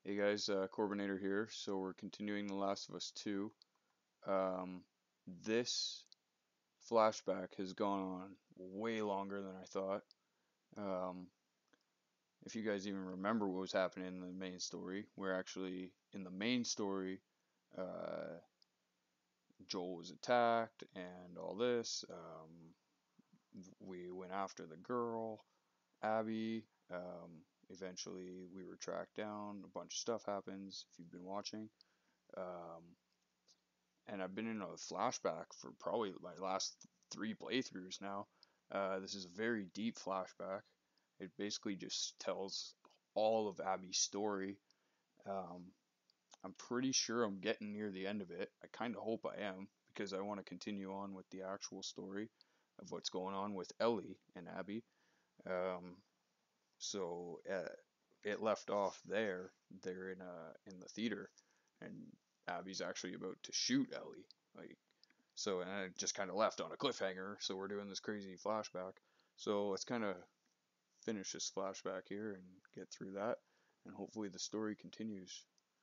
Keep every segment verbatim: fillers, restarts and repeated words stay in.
Hey guys, uh, Corbinator here. So we're continuing The Last of Us two. Um, this flashback has gone on way longer than I thought. Um, if you guys even remember what was happening in the main story, we're actually in the main story. Uh, Joel was attacked and all this. Um, we went after the girl, Abby. Um, eventually, we were tracked down. A bunch of stuff happens if you've been watching. Um, and I've been in a flashback for probably my last three playthroughs now. Uh, this is a very deep flashback. It basically just tells all of Abby's story. Um, I'm pretty sure I'm getting near the end of it. I kind of hope I am because I want to continue on with the actual story of what's going on with Ellie and Abby. Um, so uh, it left off there. They're in a in the theater, and Abby's actually about to shoot Ellie. Like so, and it just kind of left on a cliffhanger. So we're doing this crazy flashback. So let's kind of finish this flashback here and get through that, and hopefully the story continues.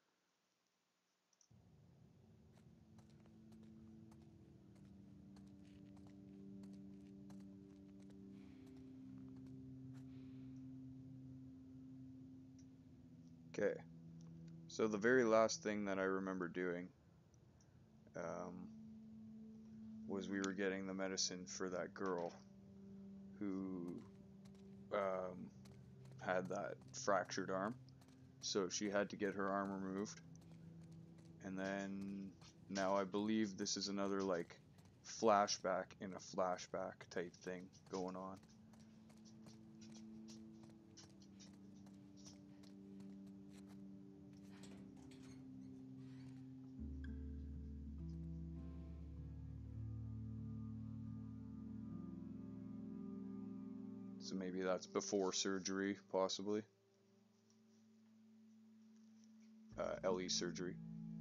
Okay. So the very last thing that I remember doing um, was we were getting the medicine for that girl who um, had that fractured arm. So she had to get her arm removed. And then now I believe this is another like flashback in a flashback type thing going on. So maybe that's before surgery, possibly. Uh, Ellie's surgery.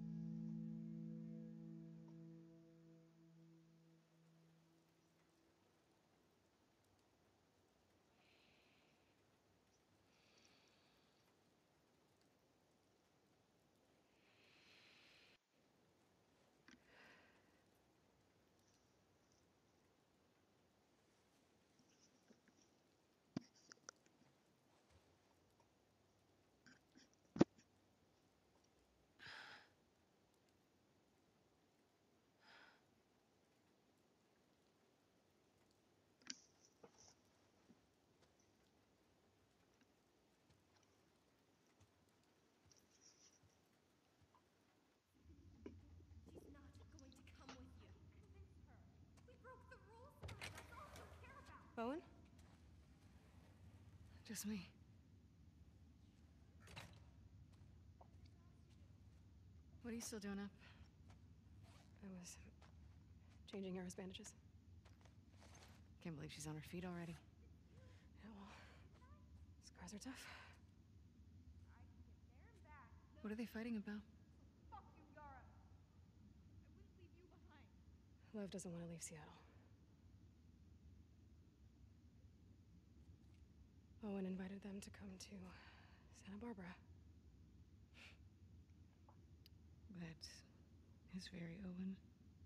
She's not going to come with you. Convince her. We broke the rules tonight. That's all you care about. Owen? Just me. What are you still doing up? I was changing Yara's bandages. Can't believe she's on her feet already. Yeah, well, scars are tough. I can get there and back. What are they fighting about? Fuck you, Yara. I wouldn't leave you behind. Lev doesn't want to leave Seattle. Owen invited them to come to Santa Barbara. That is very Owen.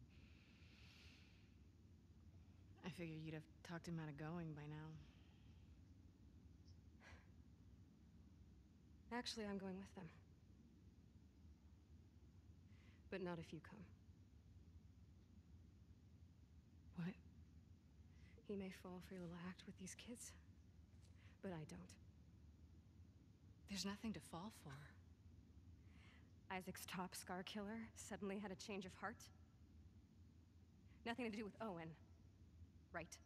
I figured you'd have talked him out of going by now. Actually, I'm going with them. But not if you come. What? He may fall for your little act with these kids, but I don't. There's nothing to fall for. Isaac's top scar killer suddenly had a change of heart. Nothing to do with Owen, right?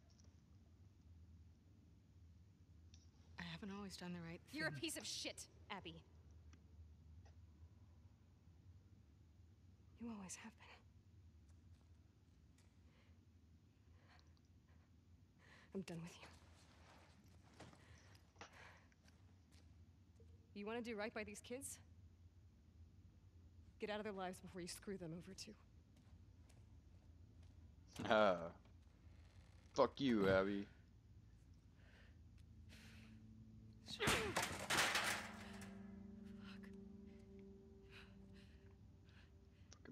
I haven't always done the right thing. You're a piece of shit, Abby. You always have been. I'm done with you. You want to do right by these kids? Get out of their lives before you screw them over too. Ah, fuck you, Abby. Fuck.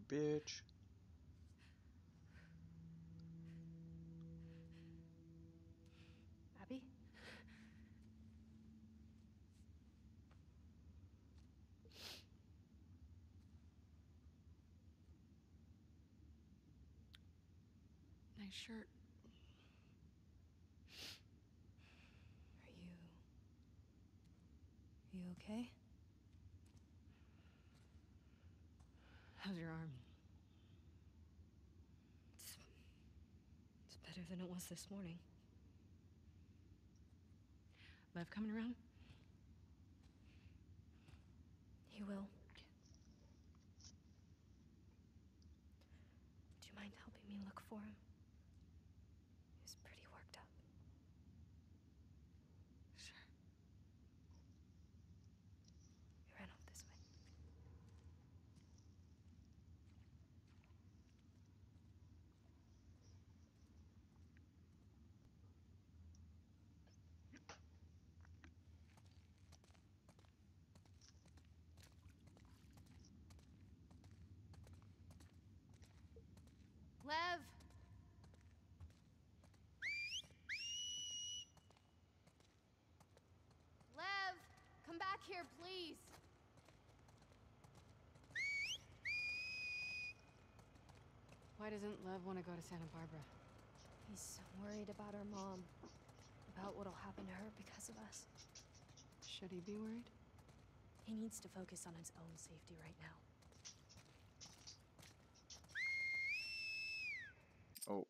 bitch. Abby? Nice shirt. Are you... Are you okay? How's your arm? It's... It's better than it was this morning. Lev coming around? He will. Do you mind helping me look for him? He was pretty worked up. Sure. We ran off this way. Lev! Lev! Come back here, please! Why doesn't Lev want to go to Santa Barbara? He's worried about our mom. About what'll happen to her because of us. Should he be worried? He needs to focus on his own safety right now. Oh.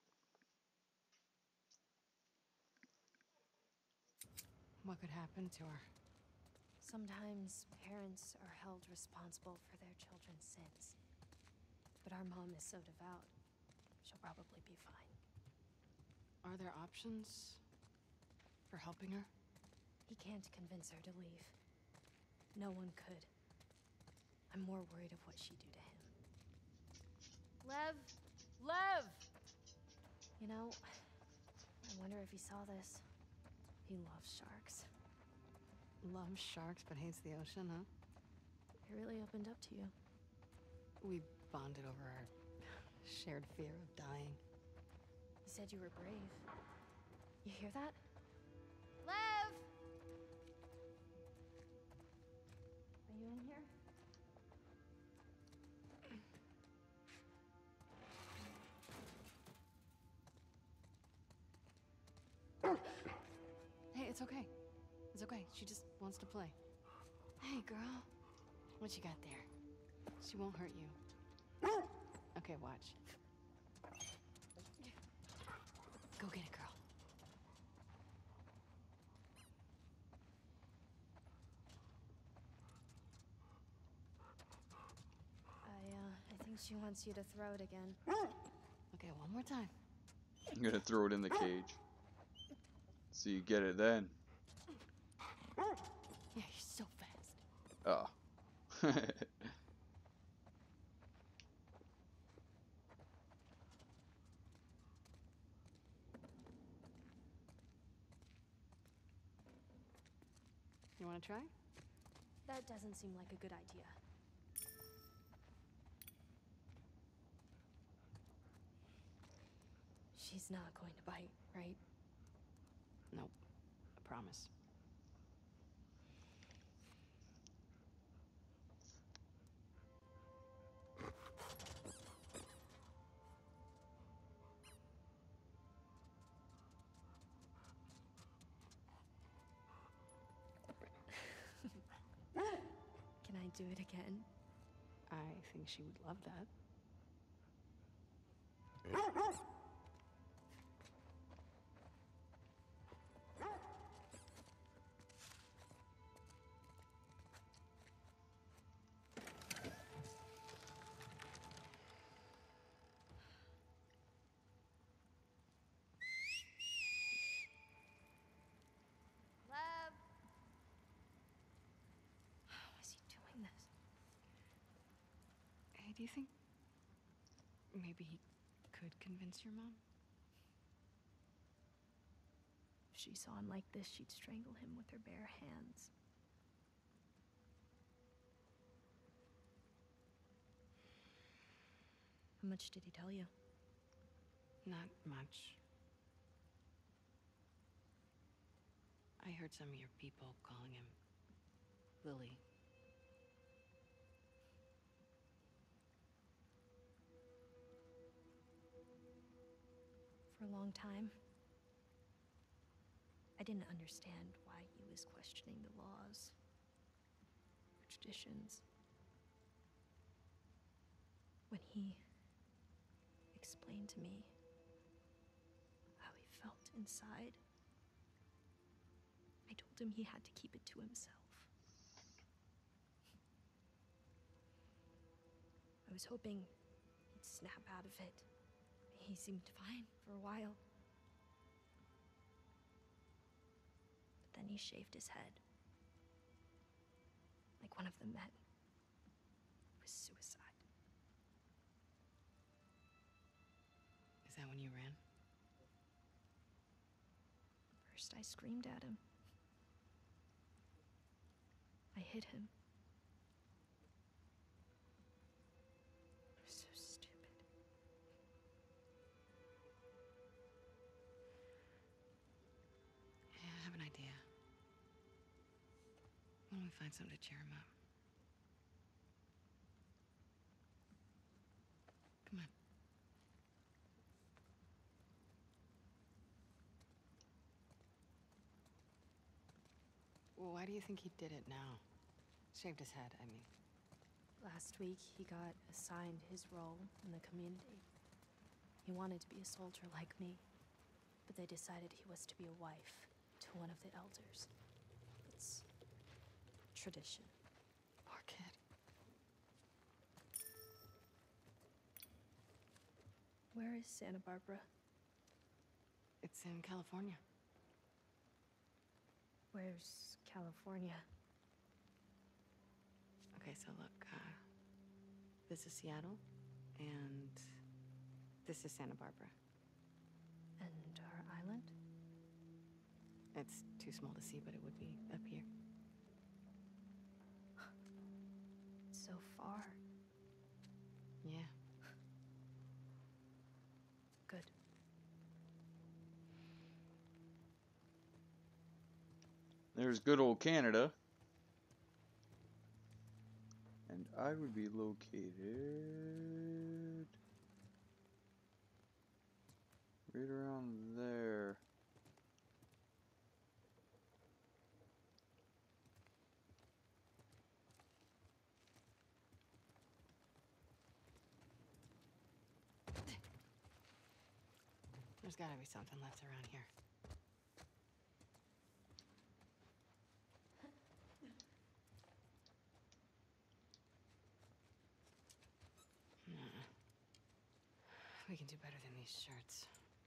What could happen to her? Sometimes parents are held responsible for their children's sins. But our mom is so devout, she'll probably be fine. Are there options for helping her? He can't convince her to leave. No one could. I'm more worried of what she'd do to him. Lev! Lev! You know, I wonder if he saw this. He loves sharks. Loves sharks but hates the ocean, huh? He really opened up to you. We bonded over our shared fear of dying. He said you were brave. You hear that? Lev! Are you in here? Hey, it's okay. It's okay. She just wants to play. Hey, girl. What you got there? She won't hurt you. Okay, watch. Go get it, girl. I, uh, I think she wants you to throw it again. Okay, one more time. I'm gonna throw it in the cage. So you get it then. Yeah, you're so fast. Oh. You want to try? That doesn't seem like a good idea. She's not going to bite, right? Nope. I promise. Can I do it again? I think she would love that. Lev! How is he doing this? Hey, do you think maybe he could convince your mom? If she saw him like this, she'd strangle him with her bare hands. How much did he tell you? Not much. I heard some of your people calling him Lily. For a long time, I didn't understand why he was questioning the laws, or traditions. When he explained to me how he felt inside, I told him he had to keep it to himself. I was hoping he'd snap out of it. He seemed fine for a while. But then he shaved his head. Like one of the men. It was suicide. Is that when you ran? First I screamed at him. I hit him. I was so stupid. Yeah, I have an idea. Why don't we find something to cheer him up? Come on. Well, why do you think he did it now? Shaved his head, I mean. Last week, he got assigned his role in the community. He wanted to be a soldier like me, but they decided he was to be a wife to one of the elders. It's tradition. Poor kid. Where is Santa Barbara? It's in California. Where's California? Okay, so look, uh, this is Seattle, and this is Santa Barbara. And our island? It's too small to see, but it would be up here. So far. Yeah. Good. There's good old Canada. And I would be located right around there. There's gotta be something left around here. Nah. We can do better than these shirts.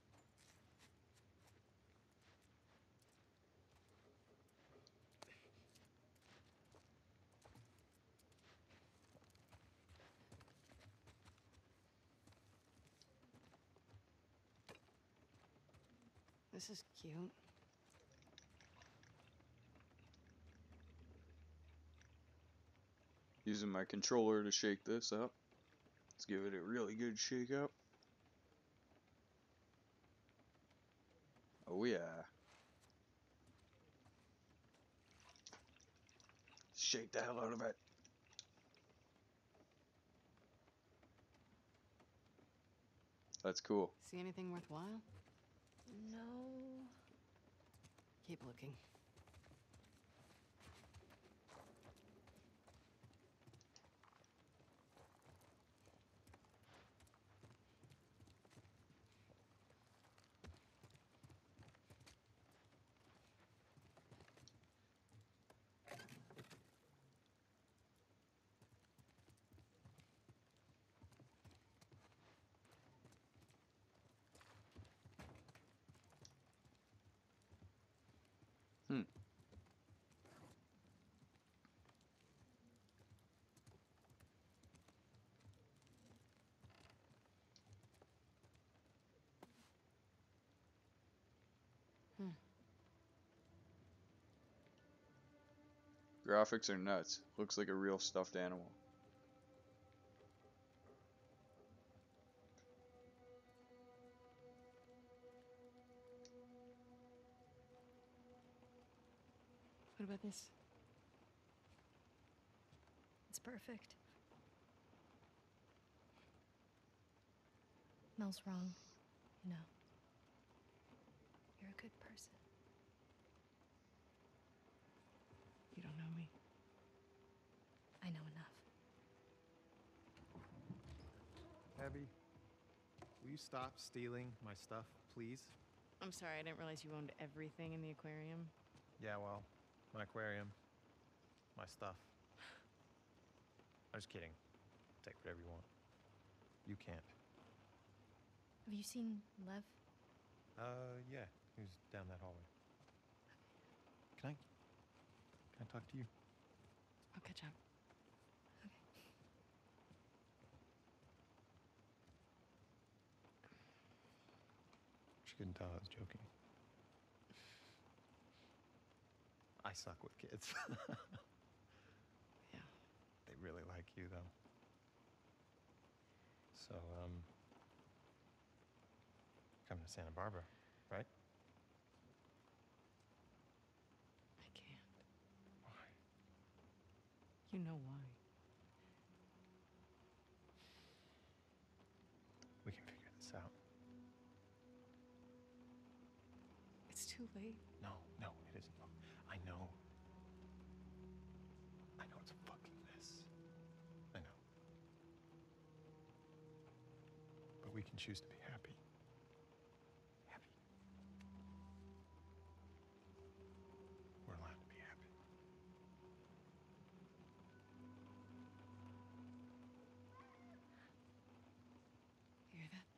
This is cute. Using my controller to shake this up. Let's give it a really good shake up. Oh yeah. Shake the hell out of it. That's cool. See anything worthwhile? No. Keep looking. Hmm. Hmm. Graphics are nuts. Looks like a real stuffed animal. What about this? It's perfect. Mel's wrong, you know. You're a good person. You don't know me. I know enough. Abby, will you stop stealing my stuff, please? I'm sorry, I didn't realize you owned everything in the aquarium. Yeah, well, my aquarium, my stuff. I'm just kidding. Take whatever you want. You can't. Have you seen Lev? Uh, yeah, he was down that hallway. Can I, can I talk to you? I'll catch up. She couldn't tell I was joking. I suck with kids. Yeah. They really like you, though. So, um, coming to Santa Barbara, right? I can't. Why? You know why. We can figure this out. It's too late. No, no, it isn't. I know. I know it's a fucking mess. I know. But we can choose to be happy. Happy. We're allowed to be happy. You hear that?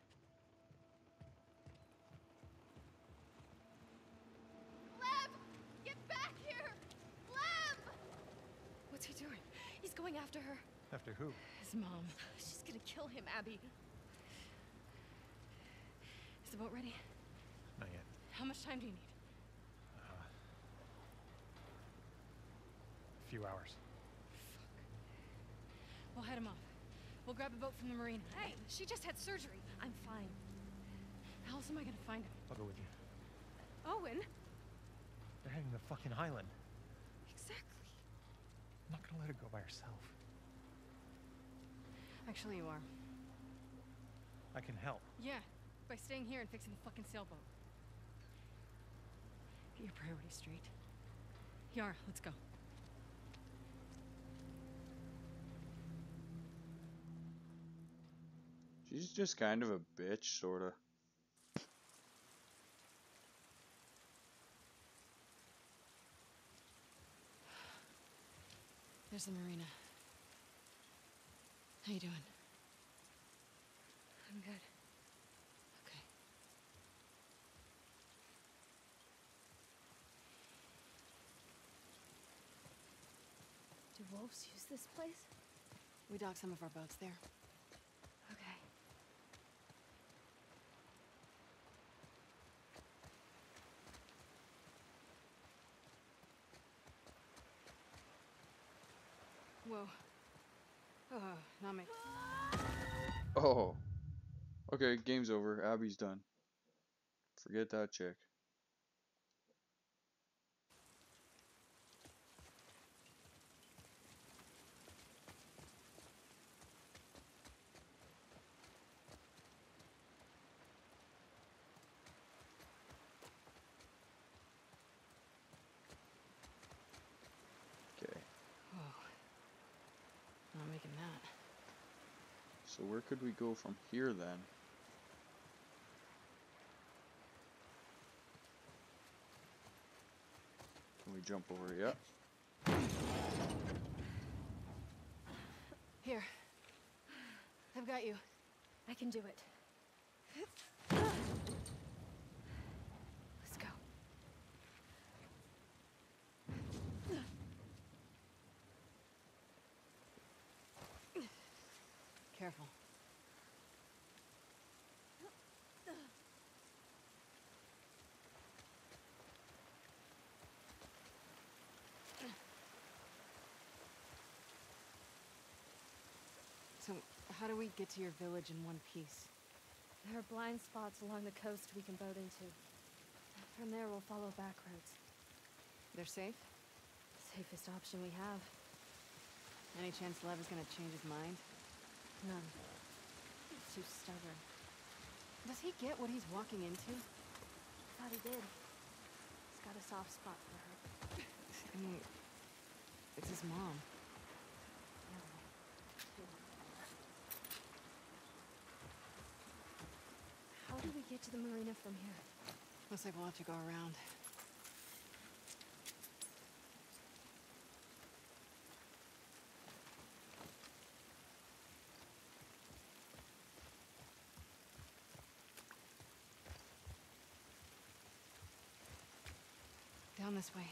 Lev! Get back here! Lev! What's he doing? He's going after her. After who? His mom. She's gonna kill him, Abby. Is the boat ready? Not yet. How much time do you need? Uh, a few hours. We'll head him off. We'll grab a boat from the marina. Hey, she just had surgery. I'm fine. How else am I gonna find him? I'll go with you. Owen? They're heading to the fucking island. Exactly. I'm not gonna let her go by herself. Actually, you are. I can help. Yeah, by staying here and fixing the fucking sailboat. Get your priorities straight. Yara, let's go. She's just kind of a bitch, sorta. There's the marina. How you doing? I'm good. Okay. Do wolves use this place? We dock some of our boats there. Okay. Whoa. Oh, not me. Oh. Okay, game's over. Abby's done. Forget that chick. Okay. Whoa. Not making that. So where could we go from here then? Can we jump over? Yeah. Here. I've got you. I can do it. Let's go. Careful. So, how do we get to your village in one piece? There are blind spots along the coast we can boat into. From there, we'll follow back roads. They're safe? Safest option we have. Any chance Lev is gonna change his mind? None. He's too stubborn. Does he get what he's walking into? Thought he did. He's got a soft spot for her. I mean, it's his mom. How do we get to the marina from here? Looks like we'll have to go around. Down this way.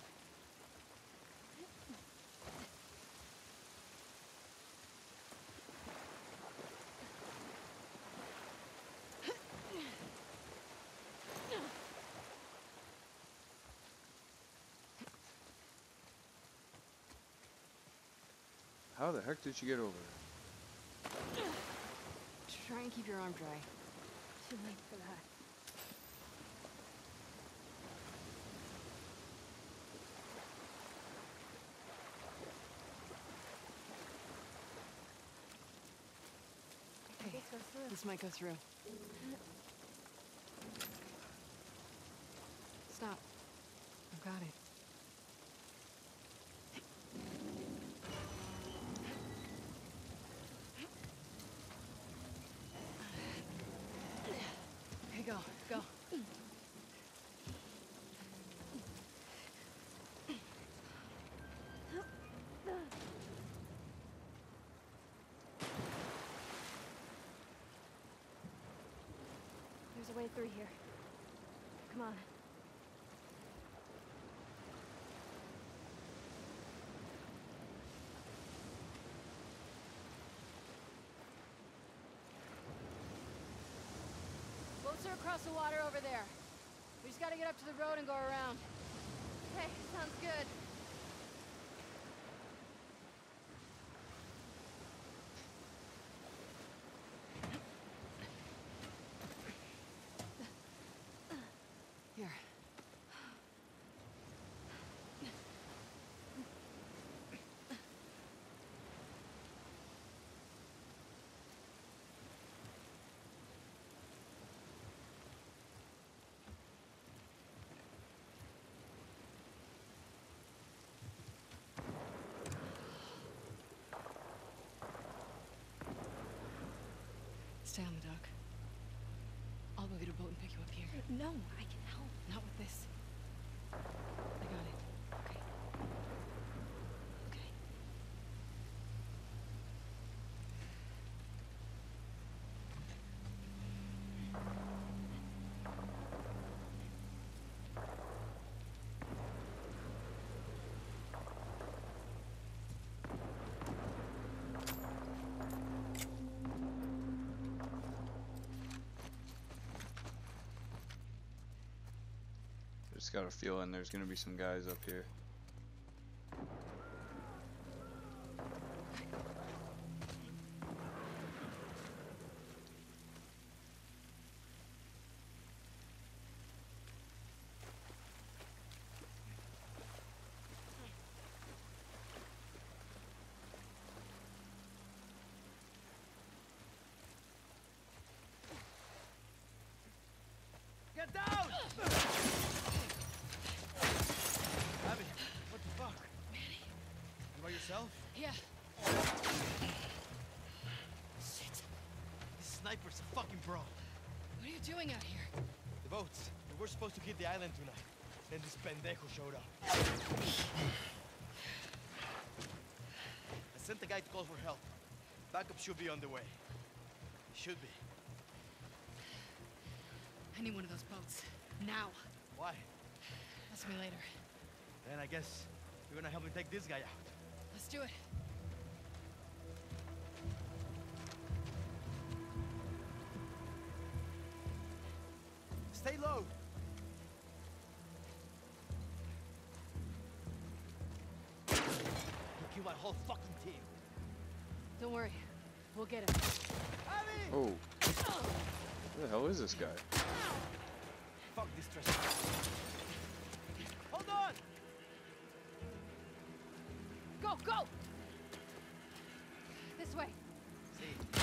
How the heck did you get over there? Try and keep your arm dry. Too late for that. Okay, This goes through. this might go through. Stop. I've got it. Okay, go, go. There's a way through here. Come on. Boats are across the water over there. We just gotta get up to the road and go around. Okay, sounds good. Here. Stay on the dock. I'll go get a boat and pick you up here. No, I can help. Not with this. I got it. Okay. Okay. Just got a feeling there's gonna be some guys up here. Get down! Abby, what the fuck? Manny. You by yourself? Yeah. Shit. This sniper's a fucking pro. What are you doing out here? The boats. We were supposed to hit the island tonight. Then this pendejo showed up. I sent the guy to call for help. Backup should be on the way. Should be. I need one of those boats. Now. Why? Ask me later. Then I guess you're gonna help me take this guy out. Let's do it. Stay low. You kill my whole fucking team. Don't worry. We'll get him. Abby! Oh. Who the hell is this guy? Fuck this trespass. Hold on! go, go! This way. See.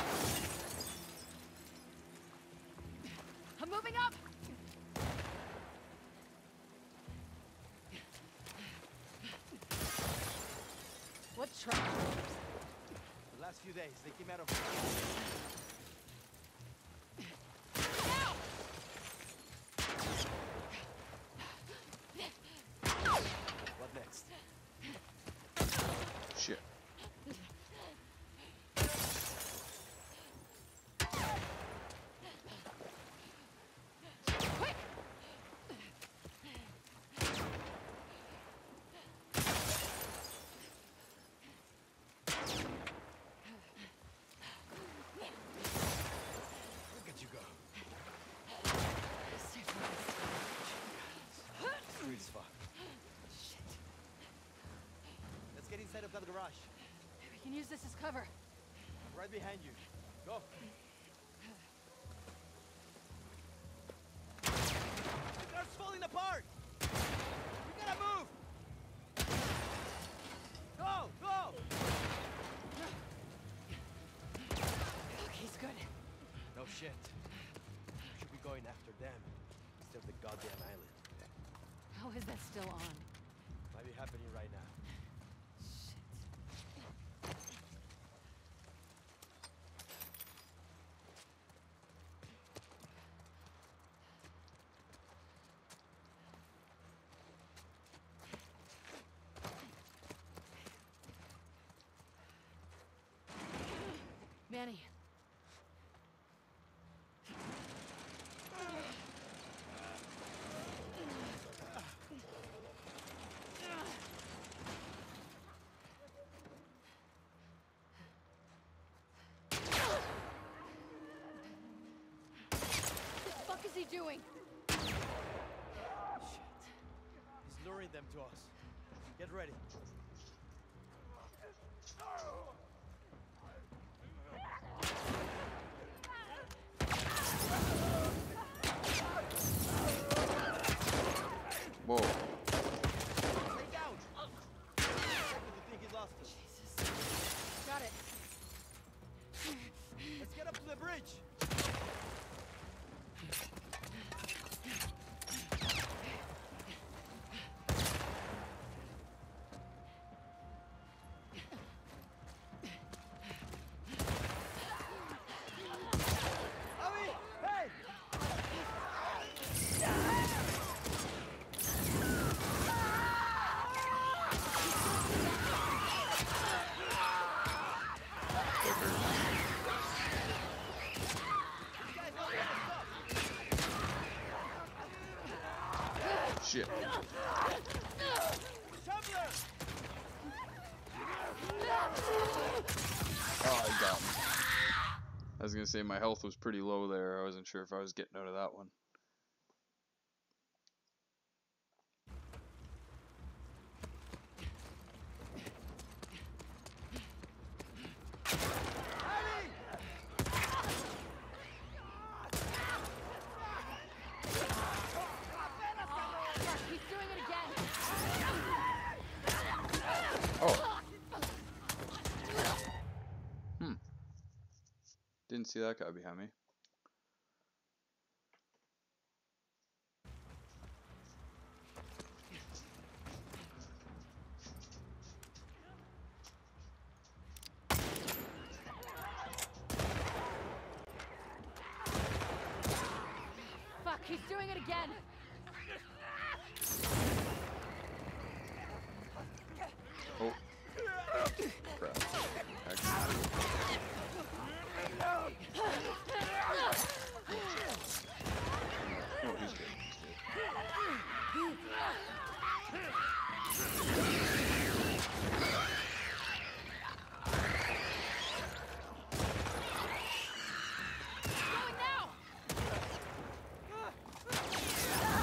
I'm moving up! What trap? The last few days, they came out of... What next? Shit. Quick! Look at you go. Stay Street is fucked. Shit. Let's get inside of that garage. We can use this as cover. Right behind you. Go. The car's falling apart! We gotta move! Go! Go! Look, he's good. No shit. We should be going after them instead of the goddamn island. How is that still on? Might be happening right now. Shit. Manny. What the fuck is he doing? Shit. He's luring them to us. Get ready. Whoa. Stay down! You think he lost us? Jesus. Got it. Let's get up to the bridge! Abby! Hey! Shit. Shambler! Oh, he got me. I was gonna say my health was pretty low there. I wasn't sure if I was getting out of that one. Fuck, he's doing it again. Oh. Hmm. Didn't see that guy behind me. Fuck, he's doing it again. Oh. Crap. Actually. Oh, he's good. He's good. Going now.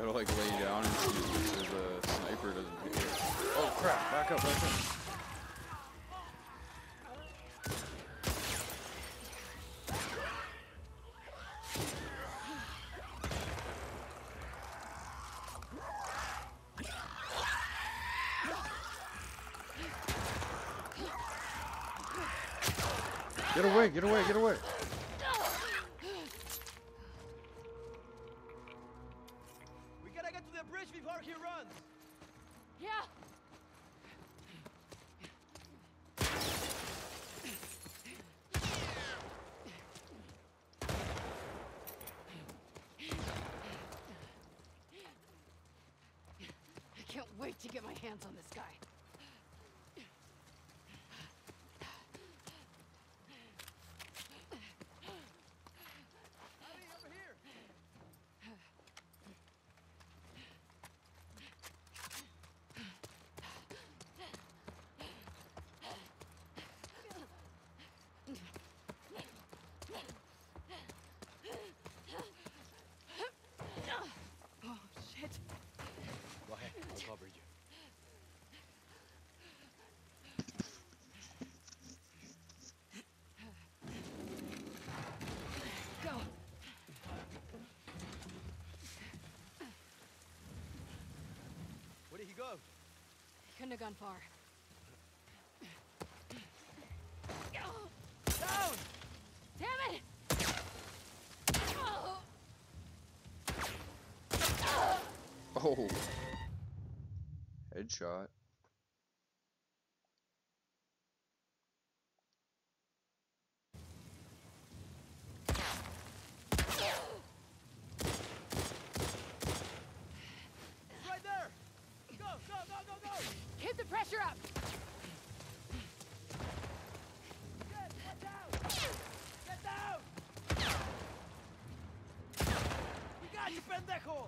Gotta like lay down and shoot so the sniper doesn't hit you. Oh crap, back up, back up. Get away, get away, get away. We gotta get to the bridge before he runs. Yeah. I can't wait to get my hands on this guy. Abby, over here. Oh, shit. Go ahead, I'll cover you. Go. Where did he go? Couldn't have gone far. Down! Damn it! Oh. Headshot. It's right there! Go, go, go, go, go! Keep the pressure up. Get, get down! Get down! We got you, pendejo!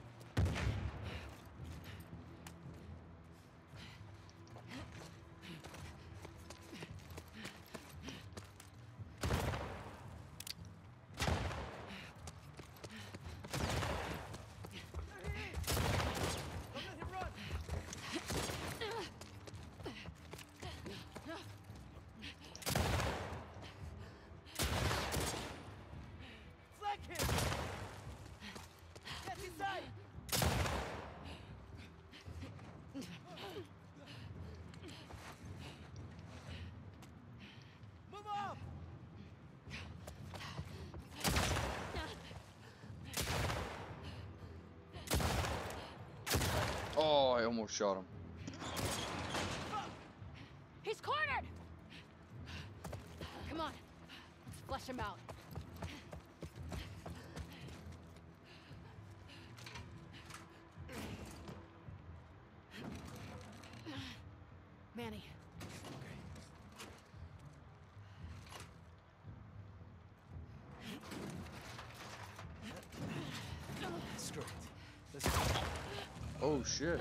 There he is! Don't let him run! Flank him! Get inside! Move up! Oh, I almost shot him. He's cornered! Come on. Let's flush him out. Manny. Screw it. Let's go. Oh shit.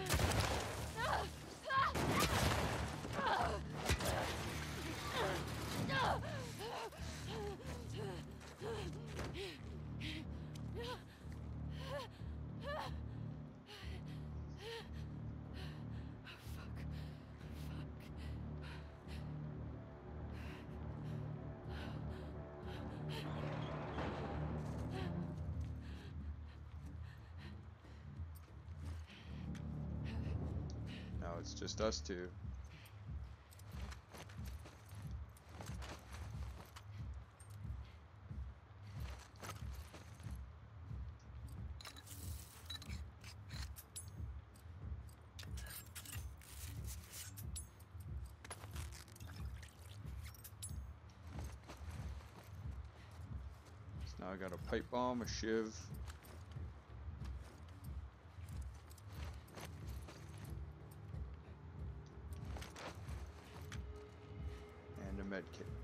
Now it's just us two. So now I got a pipe bomb, a shiv. And a med kit.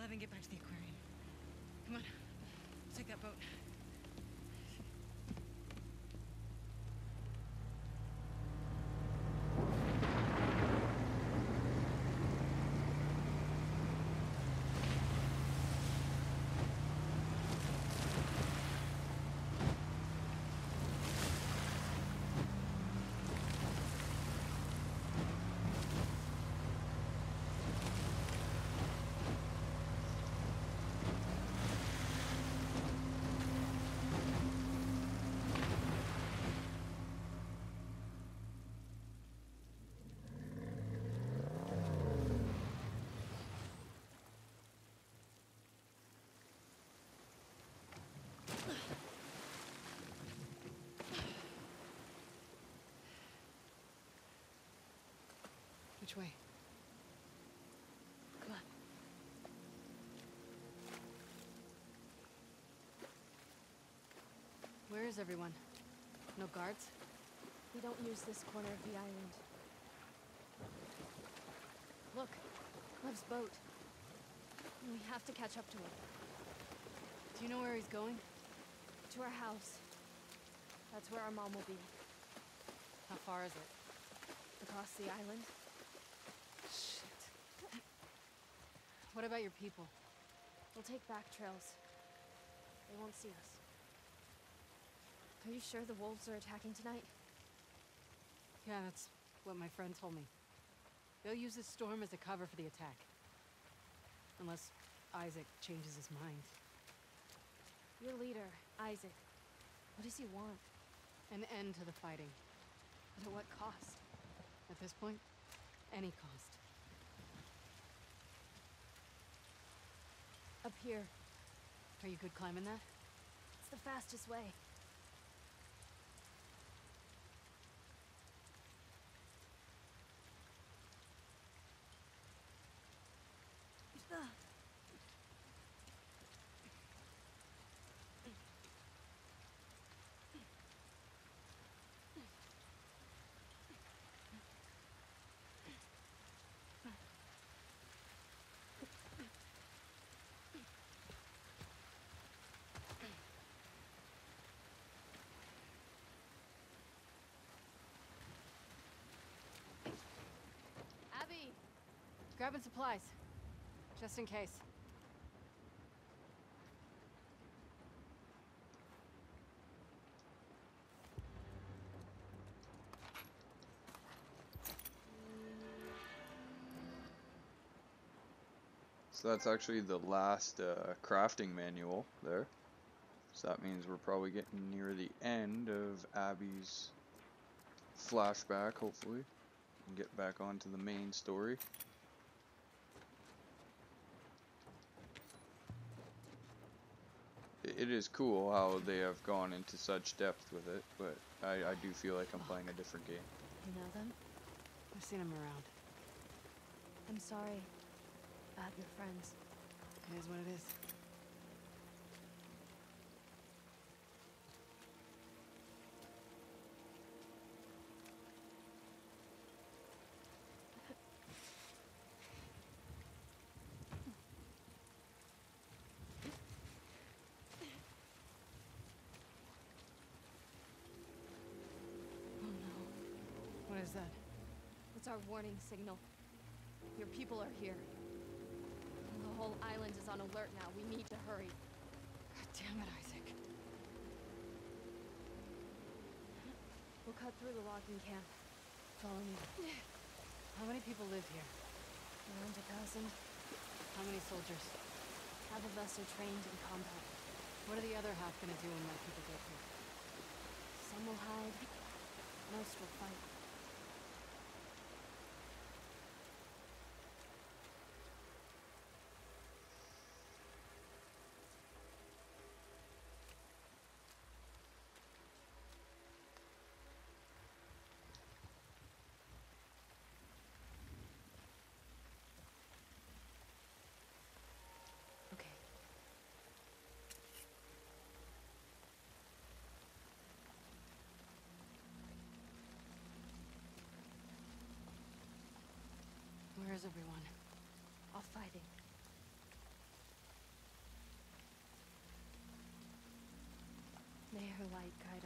Lev and get back to the aquarium. Come on. Let's take that boat. Which way? Come on. Where is everyone? No guards? We don't use this corner of the island. Look, Lev's boat. We have to catch up to him. Do you know where he's going? To our house. That's where our mom will be. How far is it? Across the island. Shit. What about your people? We'll take back trails. They won't see us. Are you sure the wolves are attacking tonight? Yeah, that's what my friend told me. They'll use this storm as a cover for the attack. Unless Isaac changes his mind. Your leader, Isaac. What does he want? An end to the fighting. But at what cost? At this point, any cost. Up here. Are you good climbing that? It's the fastest way. Abby! Grabbing supplies. Just in case. So that's actually the last uh, crafting manual there. So that means we're probably getting near the end of Abby's flashback, hopefully. And get back onto the main story. It is cool how they have gone into such depth with it, but I, I do feel like I'm playing a different game. You know them? I've seen him around. I'm sorry about your friends. It is what it is. Oh no. What is that? It's our warning signal. Your people are here. The whole island is on alert now. We need to hurry. God damn it, Isaac. We'll cut through the logging camp. Follow me. How many people live here? Around a thousand. How many soldiers? Half of us are trained in combat. What are the other half gonna do when my people get here? Some will hide. Most will fight. Okay.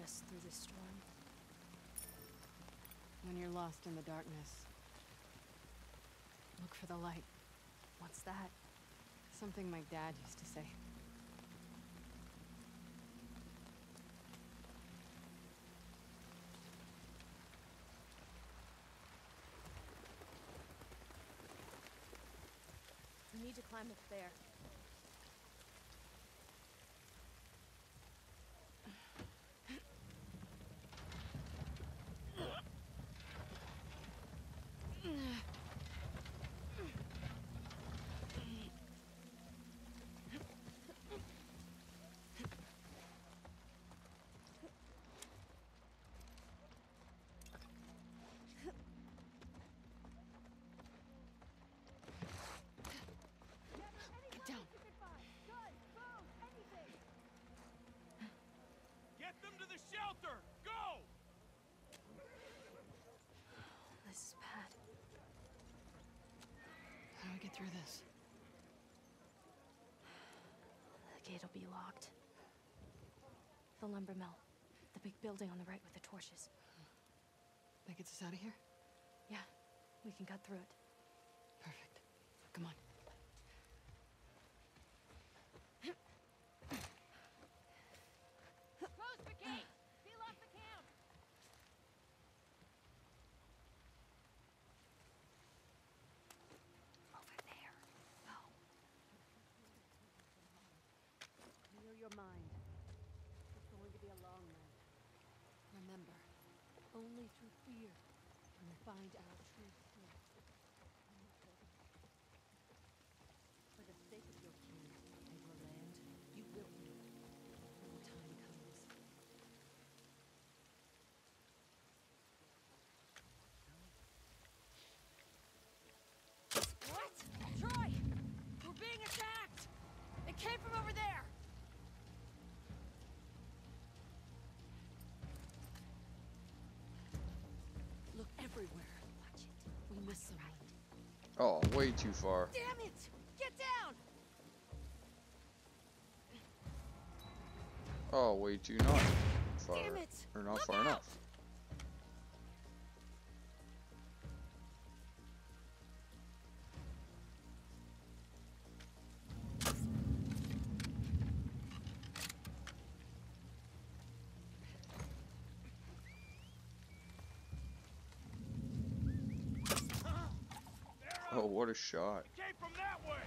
us through the storm. When you're lost in the darkness, look for the light. What's that? Something my dad used to say. We need to climb up there. Get down. Get them to the shelter! Go! This is bad. How do we get through this? The gate will be locked. The lumber mill. The big building on the right with the torches. That gets us out of here? Yeah, we can cut through it. Perfect. Come on. Close the gate! Seal off the camp! Over there. Go. Clear your mind. It's going to be a long night. Remember, Only through fear can we find our true strength. For the sake of your king and your land, you will do it when the time comes. What? Troy! We're being attacked! It came from over there! Look everywhere. Watch it. We miss someone. Oh, way too far. Damn it! Get down! Oh, way too not far. Damn it! Or not Look far out! enough. Oh, what a shot. It came from that way!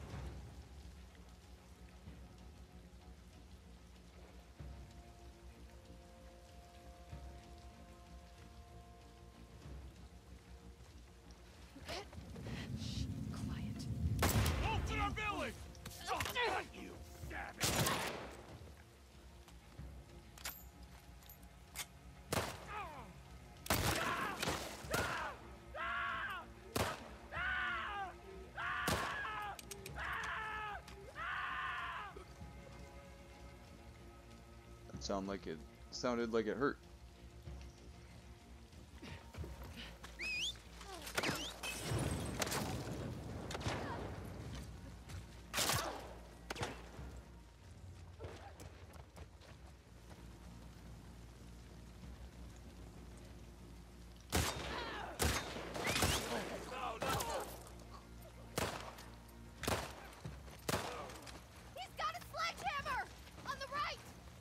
shh, quiet. Move to our village! Oh, you savage! That sound like it sounded like it hurt. He's got a sledgehammer! On the right!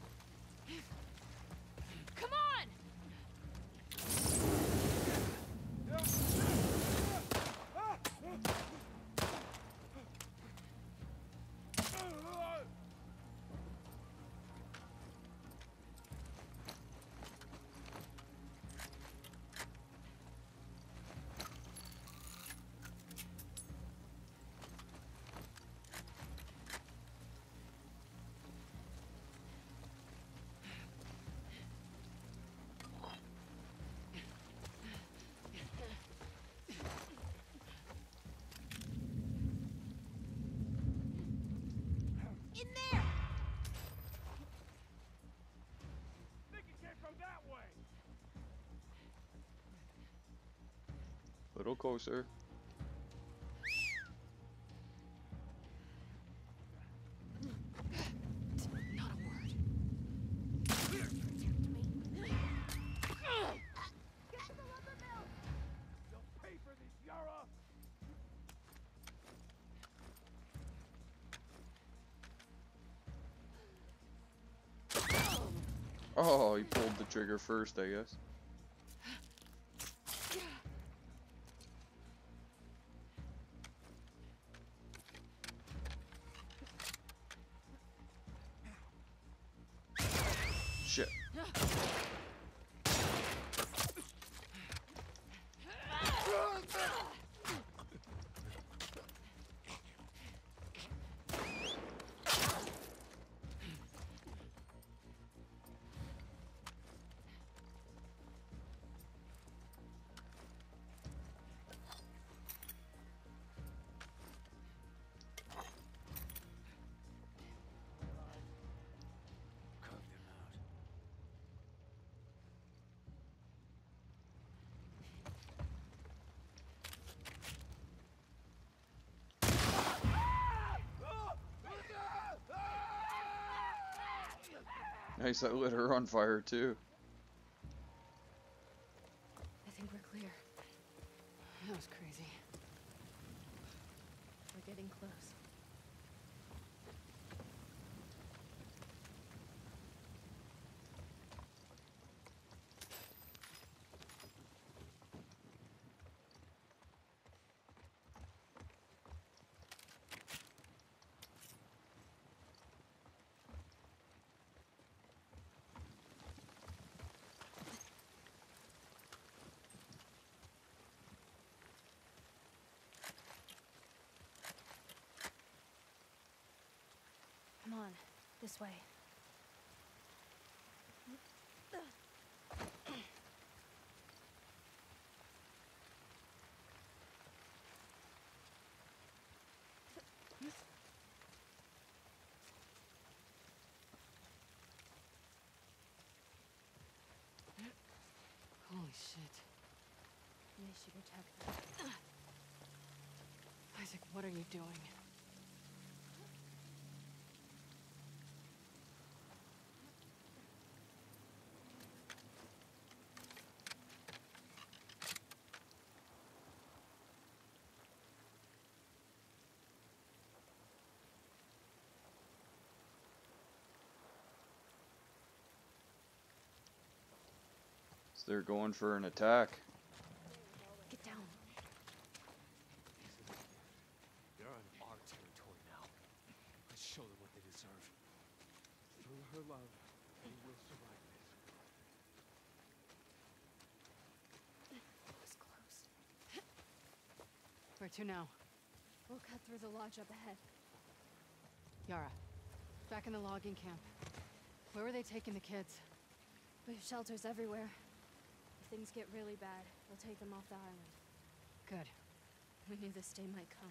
Come on! In there! think it came from that way! Little closer. Not a word. Protect me. Oh, he pulled the trigger first, I guess. Shit. Nice, I lit her on fire too. I think we're clear. That was crazy. We're getting close. Come on, this way. Holy shit. Maybe she could check that. Isaac, what are you doing? So they're going for an attack. Get down. You're on our territory now. Let's show them what they deserve. Through her love, we will survive this. That was close. Where to now? We'll cut through the lodge up ahead. Yara, back in the logging camp. Where were they taking the kids? We have shelters everywhere. If things get really bad, we'll take them off the island. Good. We knew this day might come.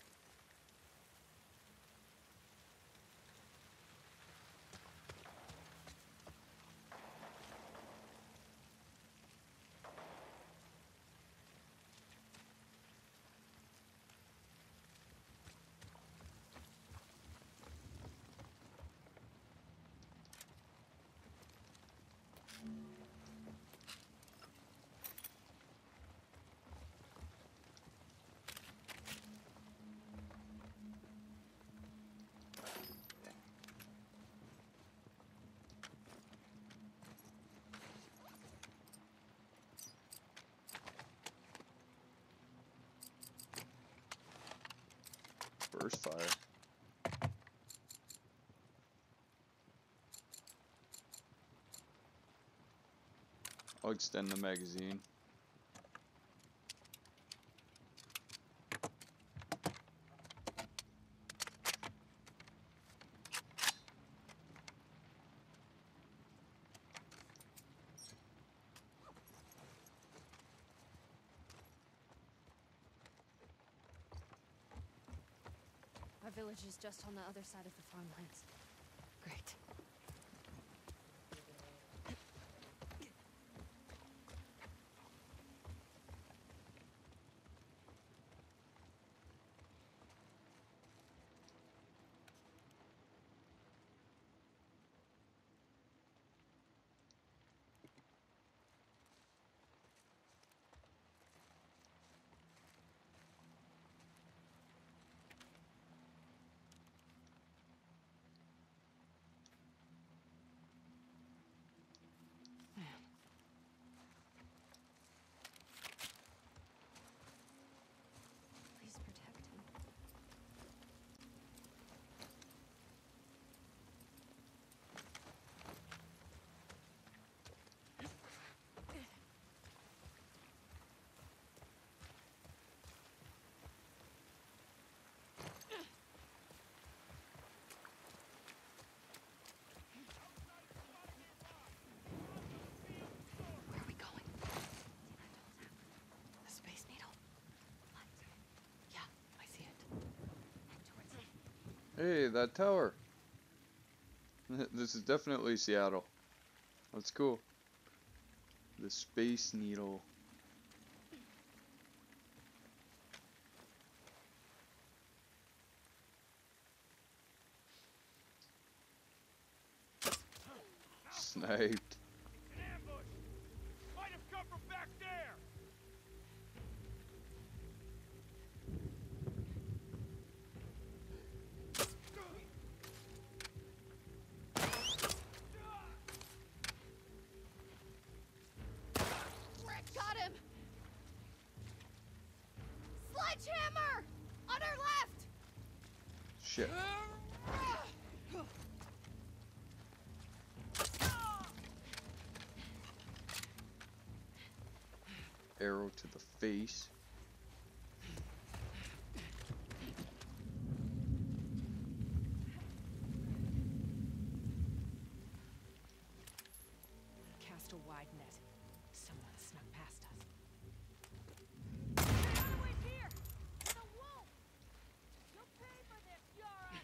Burst fire. I'll extend the magazine. Our village is just on the other side of the farmlands. Great. Hey, that tower. This is definitely Seattle. That's cool. The Space Needle. Sniped. An ambush! Might have come from back there! Rick got him! Sledgehammer! On our left! Shit. Arrow to the face. Cast a wide net. Someone snuck past us. Always here! The wolf! You'll pay for this, Yara!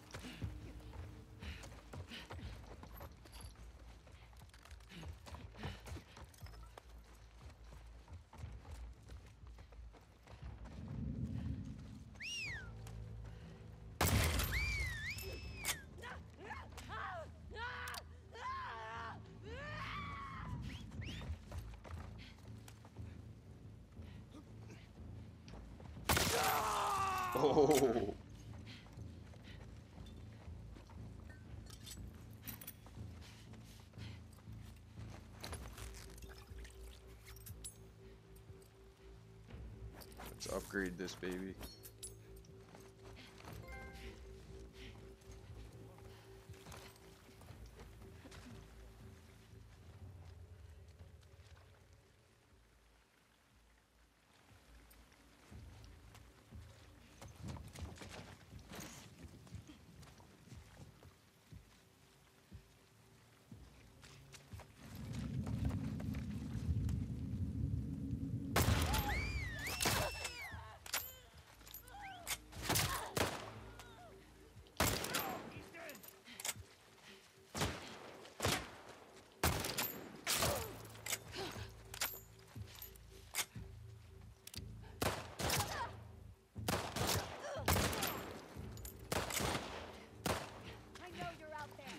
Oh. Let's upgrade this baby. I know you're out there!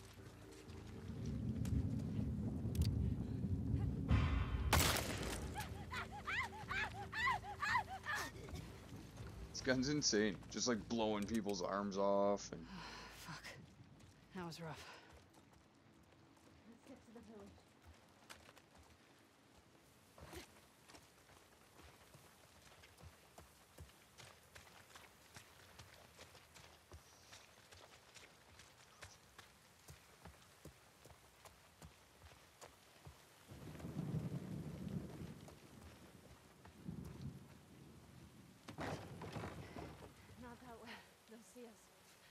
This gun's insane. Just like blowing people's arms off and Fuck. That was rough. Let's get to the village. Not that way. They'll see us.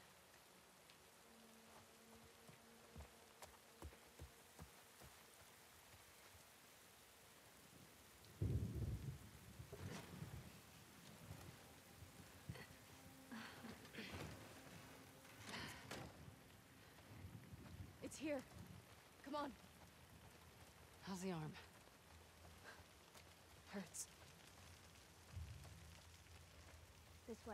It's here. Come on. How's the arm? Hurts. This way.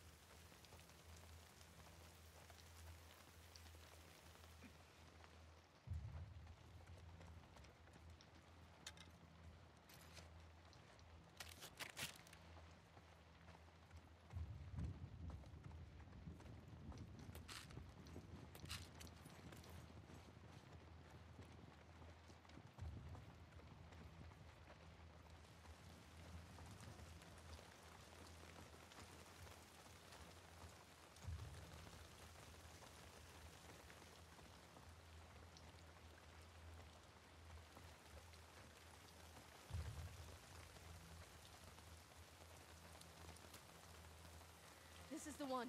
This is the one.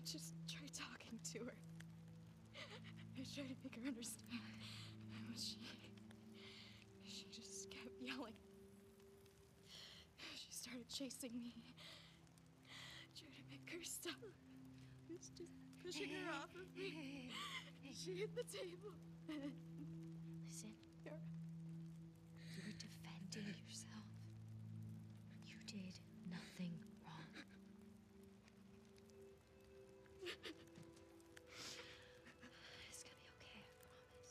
just try talking to her. I try to make her understand. But she... She just kept yelling. She started chasing me. Trying to make her stop. I was just pushing her off of me. She hit the table. Listen. Yara. You were defending yourself. You did nothing wrong. It's gonna be okay, I promise.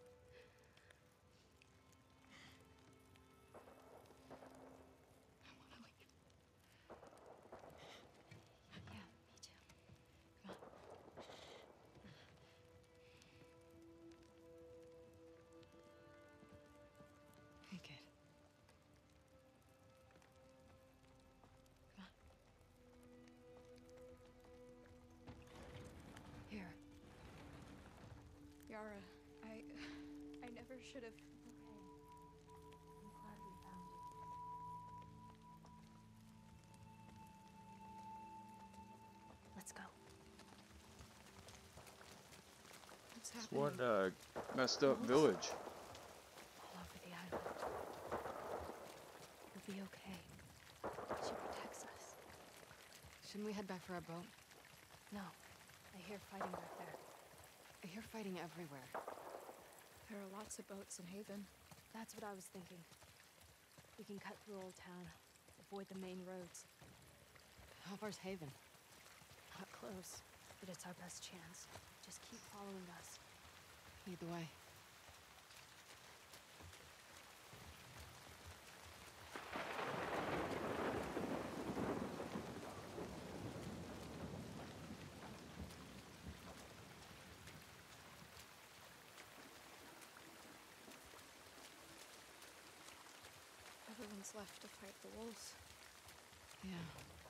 I wanna leave. Yeah, me too. Come on. Hey, kid. Come on. Here. Yara, I... I never should have... Okay. I'm glad we found you. Let's go. What's It's happening? one uh, messed up village. All over the island. You'll be okay. She protects us. Shouldn't we head back for our boat? No. I hear fighting back there. I hear fighting everywhere. There are lots of boats in Haven. That's what I was thinking. We can cut through Old Town. Avoid the main roads. How far's Haven? Not close, but it's our best chance. Just keep following us. Lead the way. Everyone's left to fight the wolves. Yeah.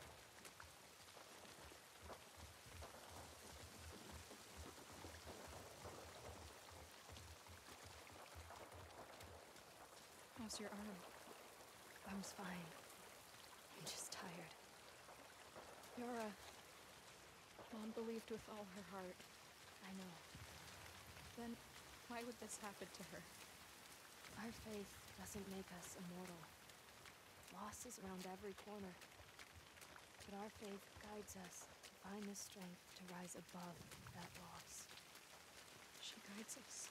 How's your arm? Arm's fine. I'm just tired. Yara. Mom believed with all her heart. I know. Then why would this happen to her? Our faith doesn't make us immortal. Loss is around every corner. But our faith guides us to find the strength to rise above that loss. She guides us.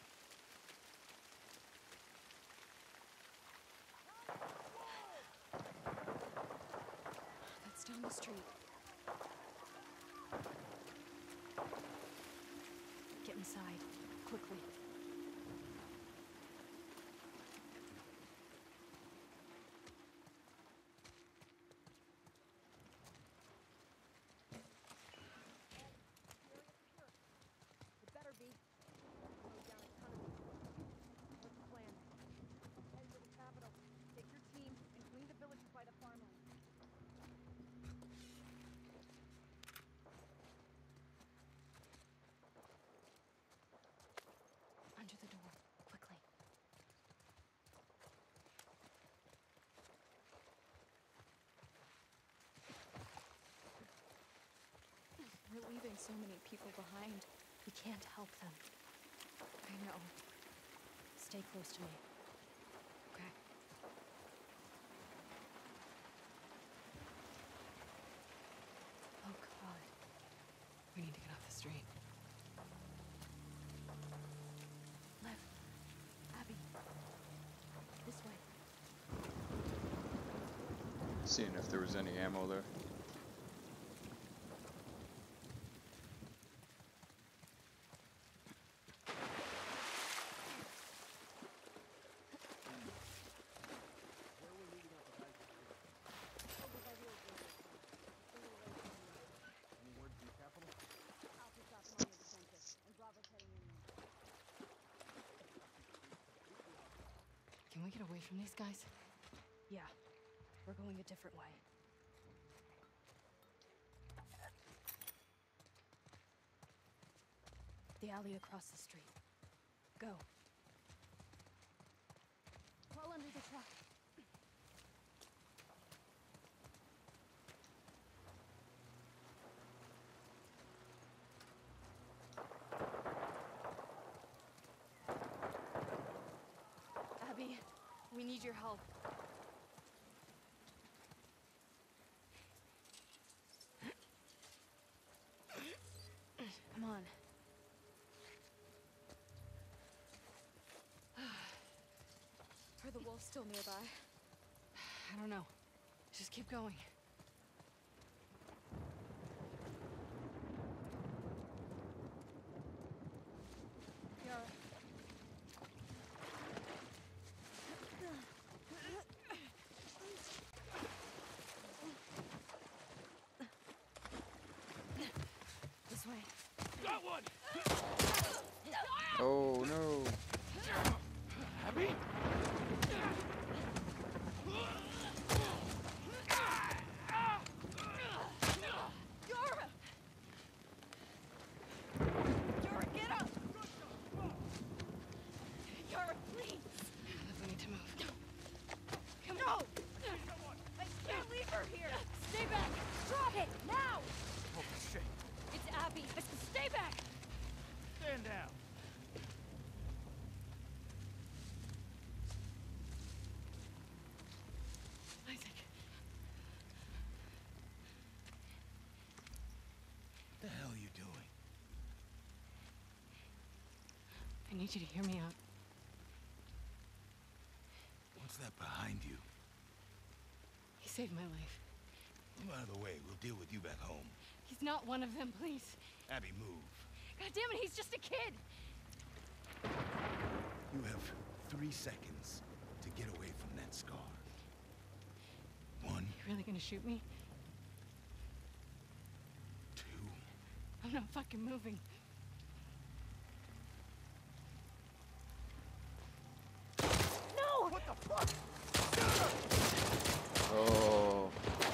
That's down the street. Get inside, quickly. It better be. Slow down a ton of people. What's the plan? Head to the capital. Take your team and clean the village by the farmland. Under the door, quickly. We're leaving so many people behind. We can't help them. I know. Stay close to me. Okay. Oh, God. We need to get off the street. Lev. Abby. This way. Seeing if there was any ammo there. Any word from the capital? Alpha's got them on the defensive, and Bravo's heading in. Can we get away from these guys? Yeah. We're going a different way. The alley across the street. Go. Crawl under the truck. need your help. Come on. Are the wolves still nearby? I don't know. Just keep going. Yara. This way. Got one! Oh no. Abby? Yara! Yara, get up! Yara, please! We need to move. Come on! I can't leave her here! Stay back! Drop it! Now! Holy shit. It's Abby! I said stay back! Stand down. Isaac. What the hell are you doing? I need you to hear me out. What's that behind you? He saved my life. Move out of the way. We'll deal with you back home. He's not one of them, please. Abby, move. God damn it, he's just a kid! You have three seconds to get away from that scar. One, You really gonna shoot me? two, I'm not fucking moving. No! What the fuck? Oh.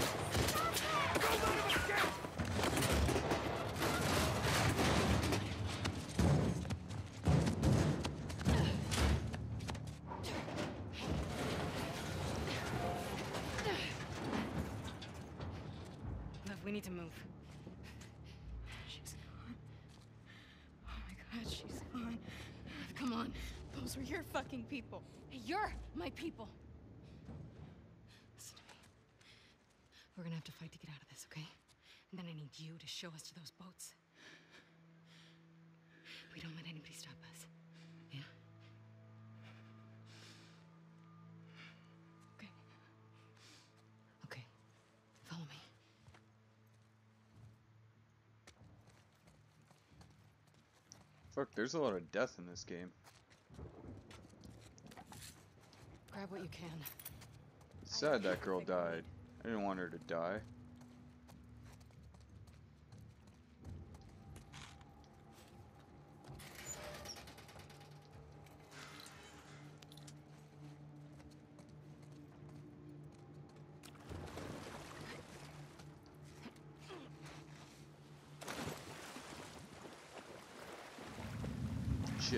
Lev, we need to move. She's gone. Oh my god, she's gone. Lev, come on. Those were your fucking people. You're my people. Listen to me. We're gonna have to fight to get out of this, okay? And then I need you to show us to those boats. We don't let anybody stop us. Yeah? Okay. Okay. Follow me. Fuck, there's a lot of death in this game. Grab what you can. It's sad that girl died. I didn't want her to die. Shit.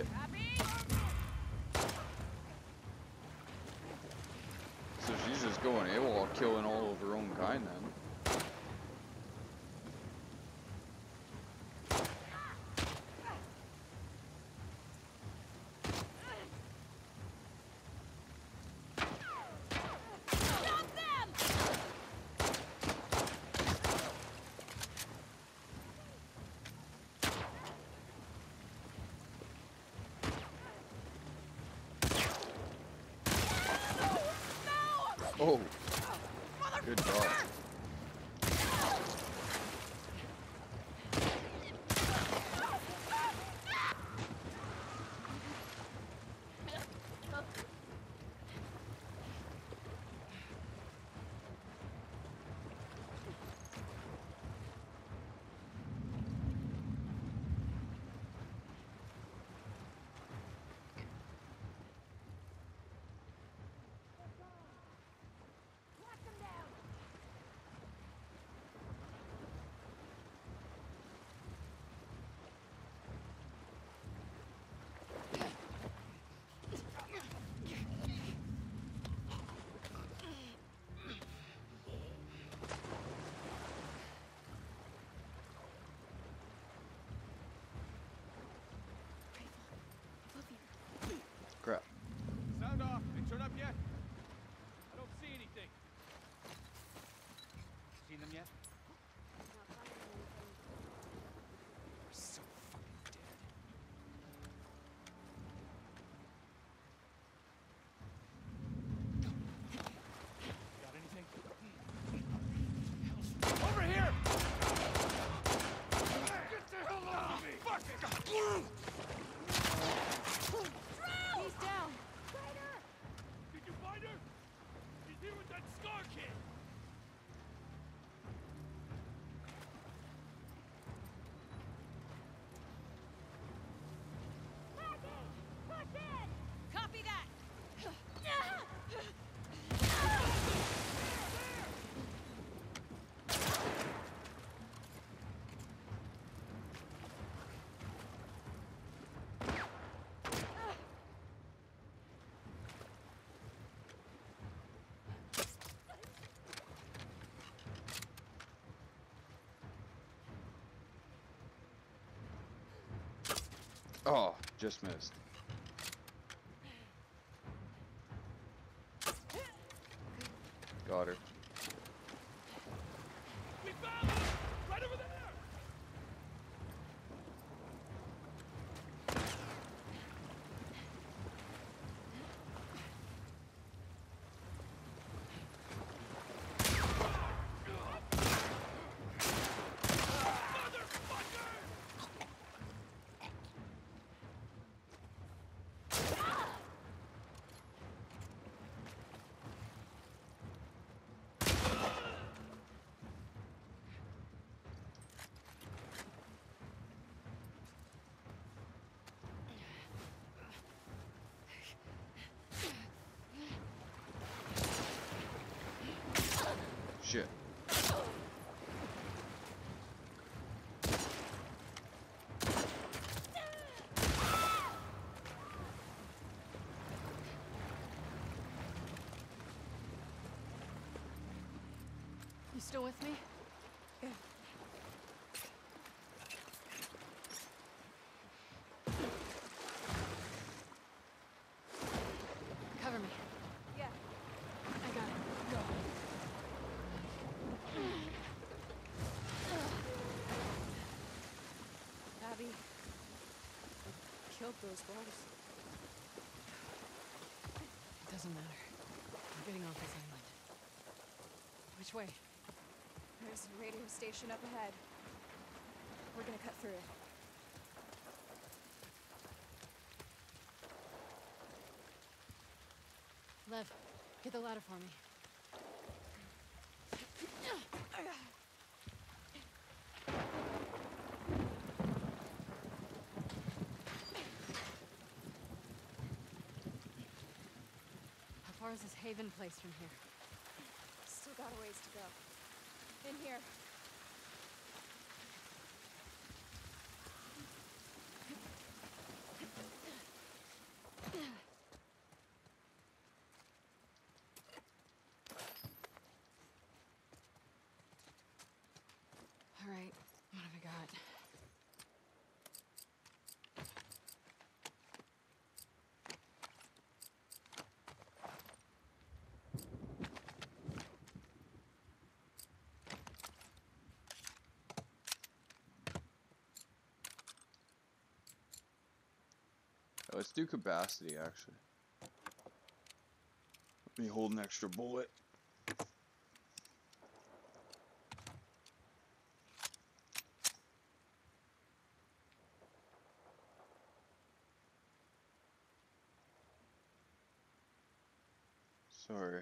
So she's just going AWOL, killing all of her own kind then. Oh, good dog. Oh, just missed. Got her. We found him! Right over there! Shit. You still with me? Yeah. Cover me. Yeah. I got it. Go. Abby killed those wolves. It doesn't matter. We're getting off this island. Which way? There's a radio station up ahead. We're gonna cut through it. Lev, get the ladder for me. How far is this Haven place from here? Still got a ways to go. In here. All right, what have I got? Let's do capacity, actually. Let me hold an extra bullet. Sorry.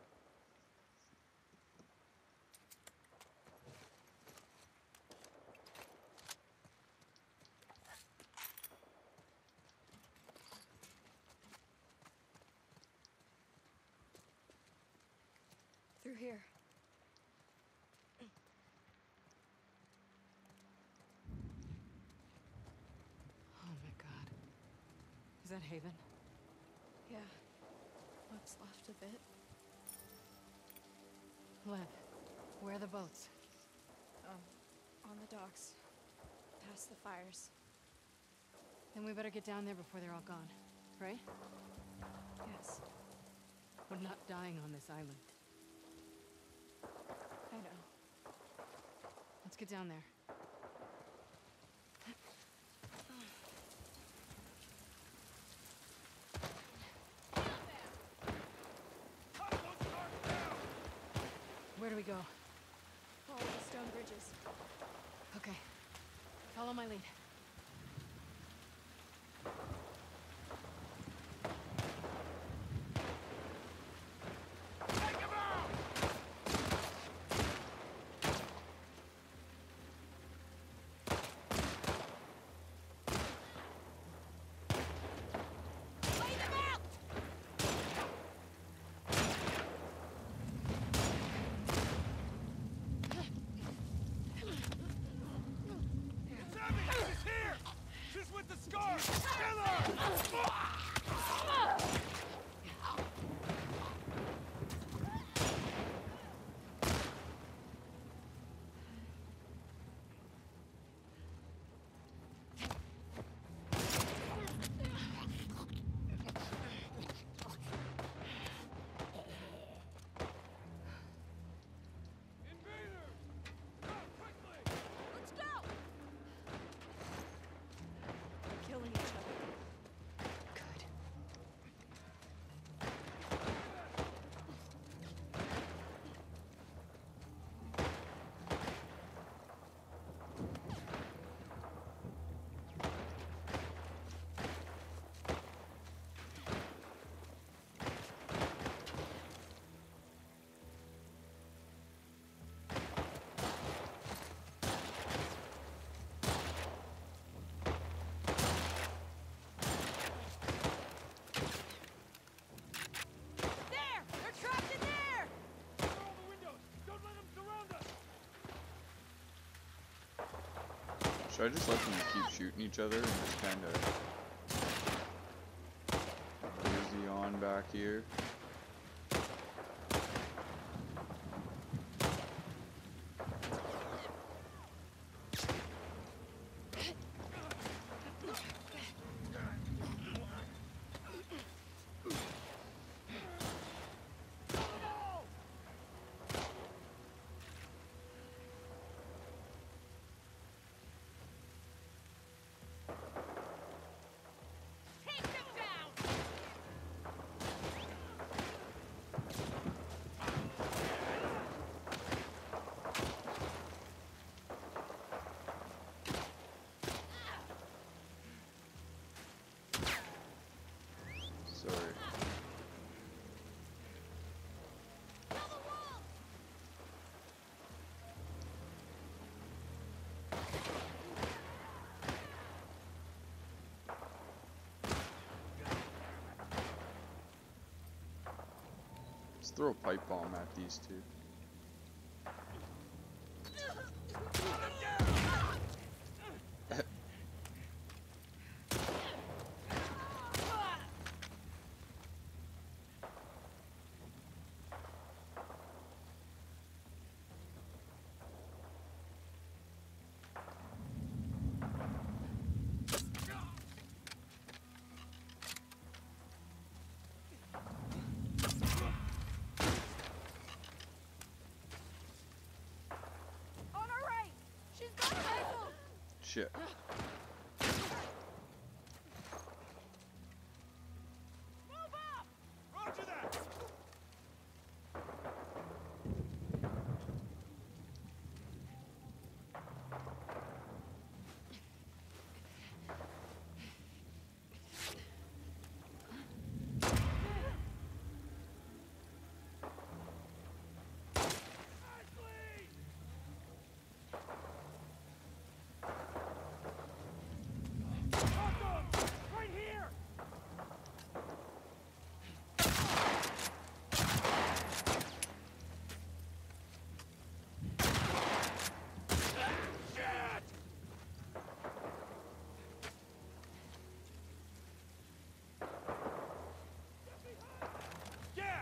Through here. Oh my god. Is that Haven? Yeah. What's left of it. Lev, where are the boats? Um, on the docks. Past the fires. Then we better get down there before they're all gone, right? Yes. We're not dying on this island. I know. Let's get down there. Where do we go? Follow the stone bridges. Okay. Follow my lead. Should I just let them keep shooting each other and just kind of easy on back here? Sorry. Let's throw a pipe bomb at these two. On our right! She's got a rifle! Shit. Move up! Roger that! Right here! Shit! Yeah!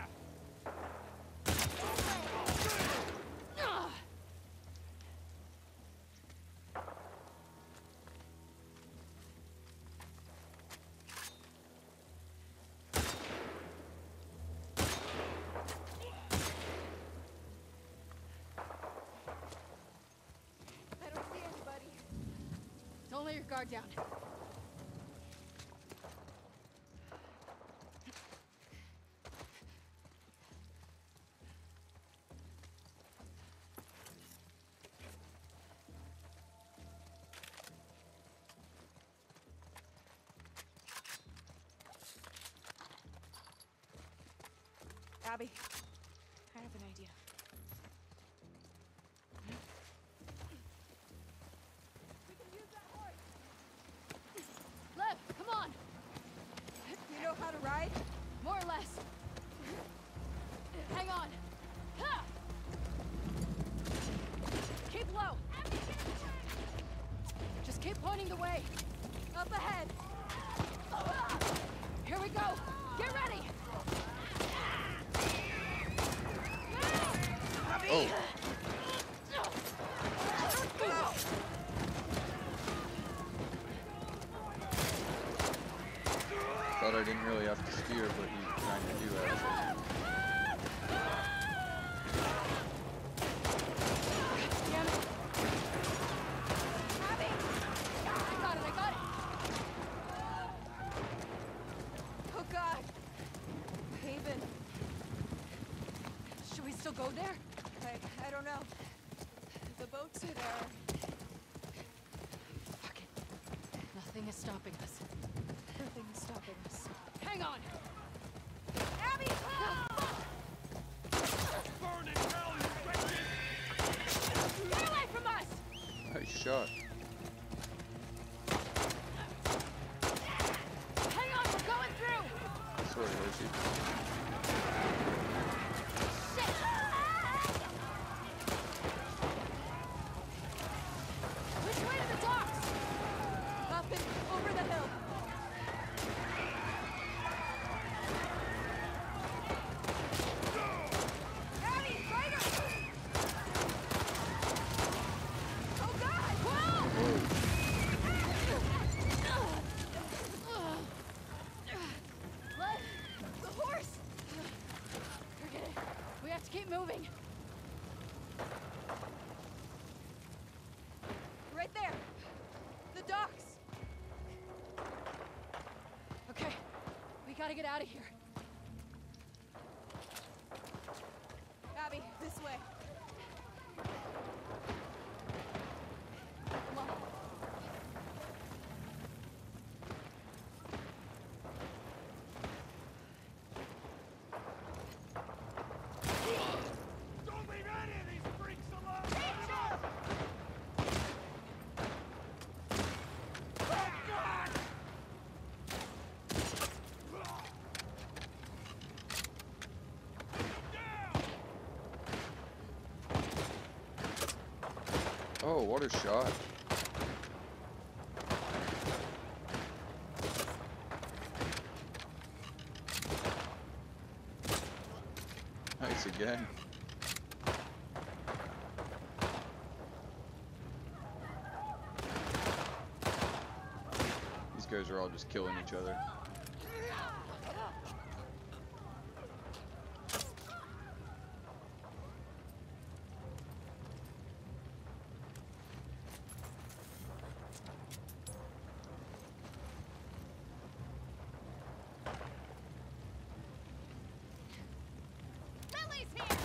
I don't see anybody. Don't let your guard down. Abby, I have an idea. We can use that horse. Lev, come on! You know how to ride? More or less. Hang on. Ha! Keep low. Just keep pointing the way. Up ahead. Here we go. Get ready. Oh, thought I didn't really have to steer, but you kind of do actually. Damn it. Abby! I got it, I got it. Oh God. Haven. Should we still go there? I I don't know. The boats are there. Fuck it. Nothing is stopping us. Nothing is stopping us. Hang on. Abby! Burning hell, you wretched! Get away from us! Nice shot. Hang on, we're going through! Sorry, Hershey. Shit! Which way to the docks? Gotta get out of here. Abby, this way. Come on. Don't leave any of these freaks alone! Oh, God! Oh, what a shot. Nice again. These guys are all just killing each other. Lily's here!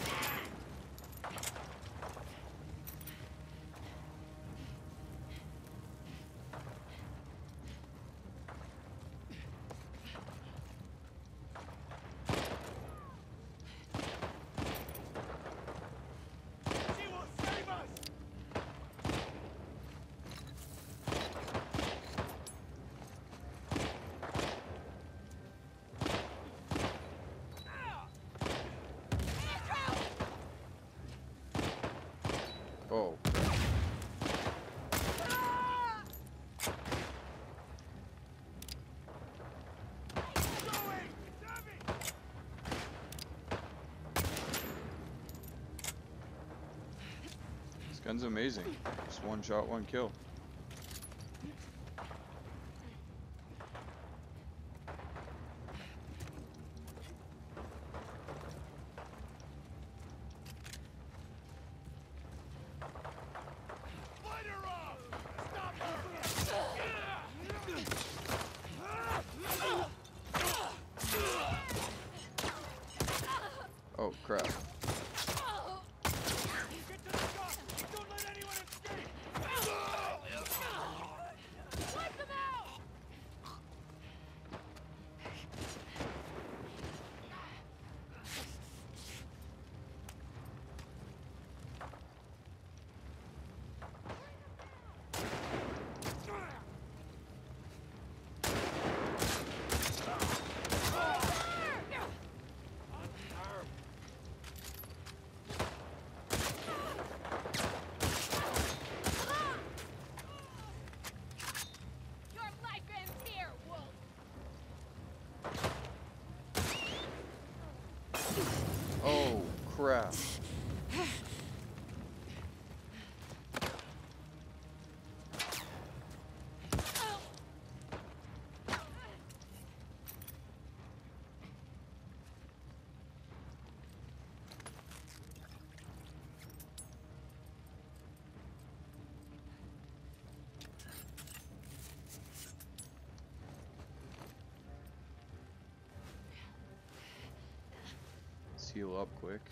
She will save us! Oh. Going! It's Abby! This gun's amazing. Just one shot, one kill. Fight her off! Stop her! Oh, crap. Get to the gun! Don't let anyone escape! Wipe them out! Your life ends here, Wolf! Oh, crap. Let's heal up quick.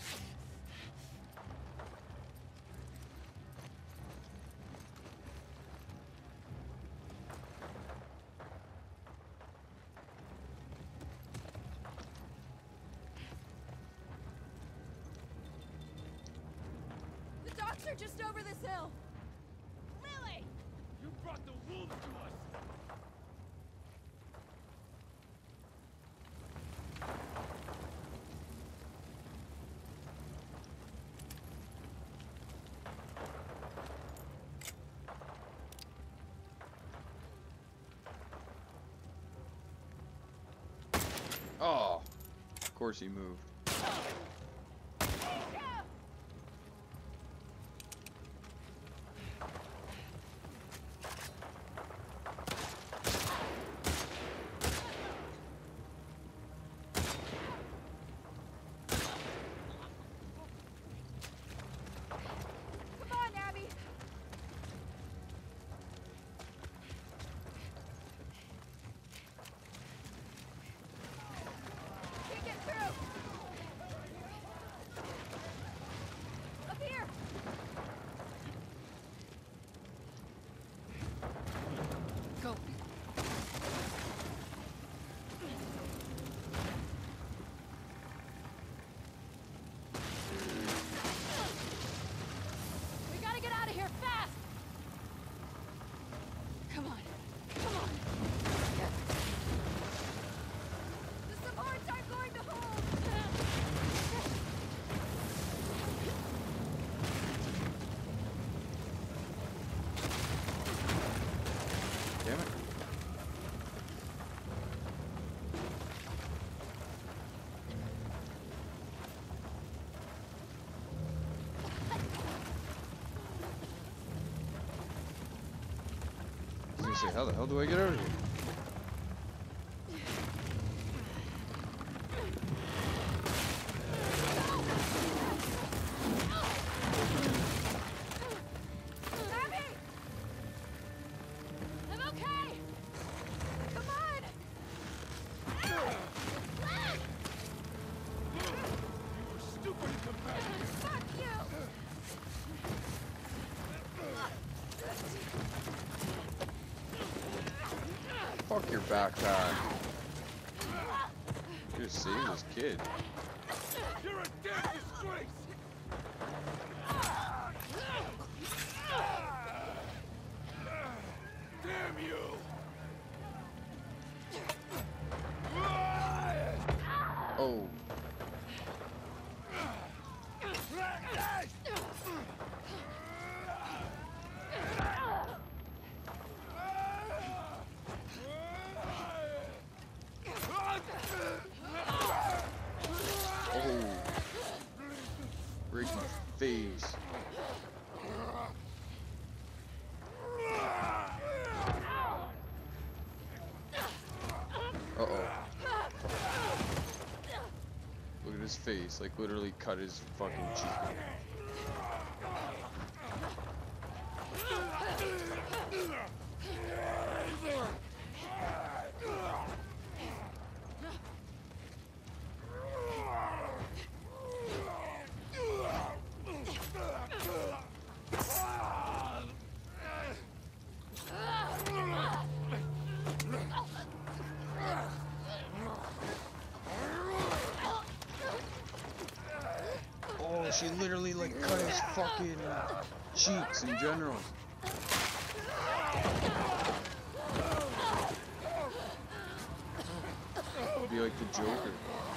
The docks are just over this hill! Lily! You brought the wolves to us! Oh, of course he moved. Come on, Abby! say, how the hell do I get out of here? Fuck your backpack. You just saved this kid. You're a damn disgrace! Damn you! Oh. Oh. Break my face. Uh-oh. Look at his face, like literally cut his fucking cheek. Oh, she literally like cut his fucking cheeks in general. Be like the Joker.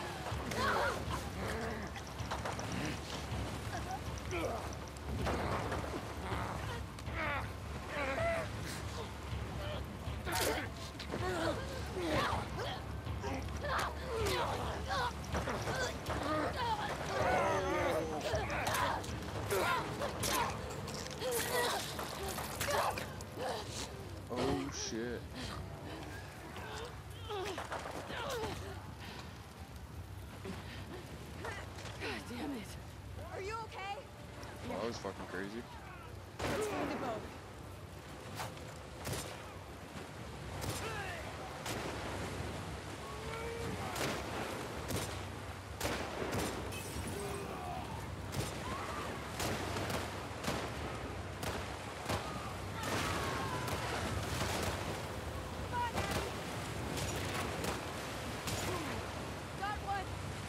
Oh shit. Damn it. Are you okay? Wow, that was fucking crazy. Let's find the boat. Got one.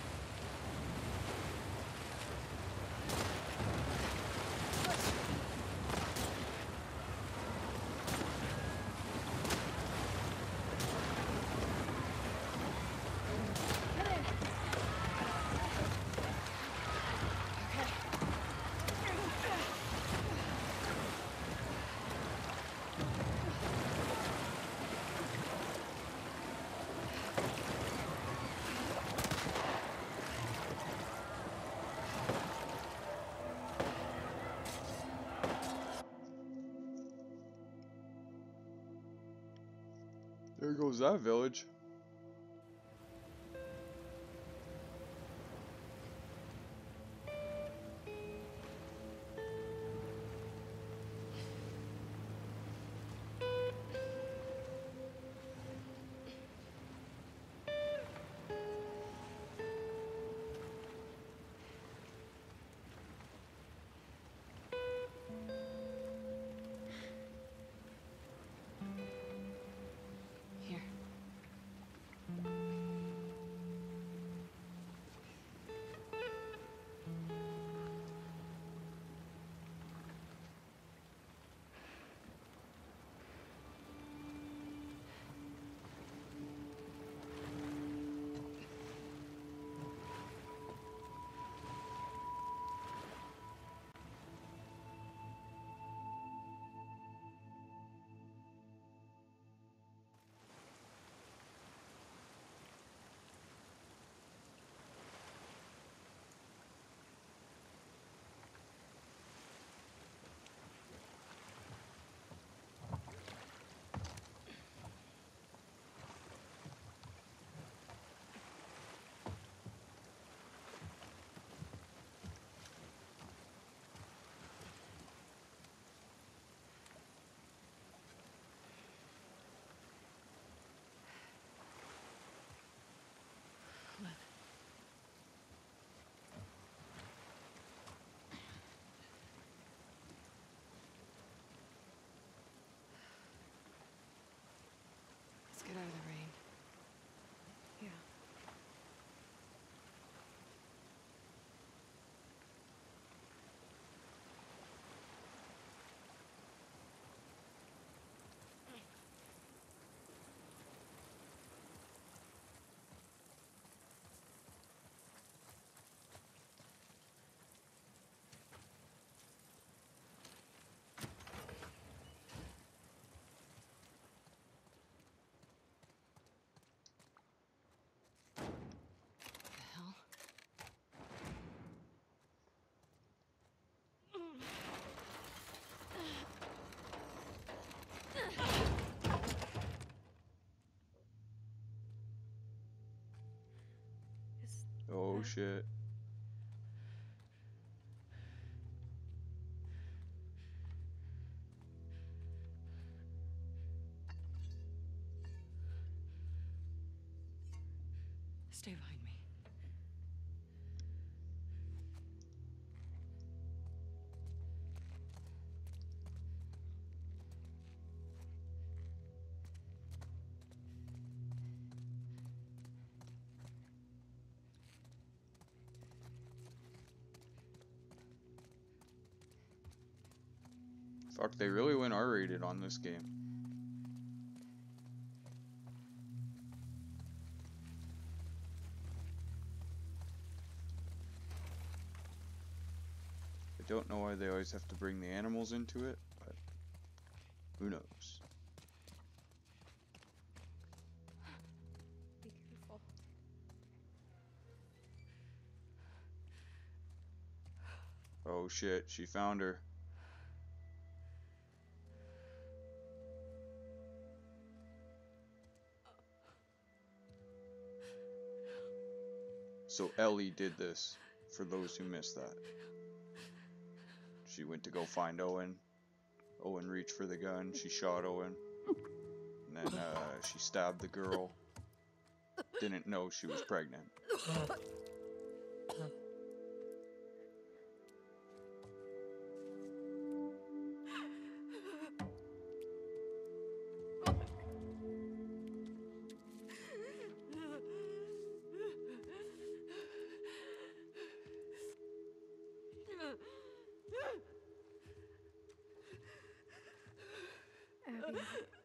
There goes that village. Here. Oh shit. Stay behind me. Fuck, they really went R rated on this game. I don't know why they always have to bring the animals into it, but who knows. Be careful. Oh shit, she found her. So Ellie did this, for those who missed that. She went to go find Owen. Owen reached for the gun, she shot Owen. And then uh, she stabbed the girl. Didn't know she was pregnant. Abby.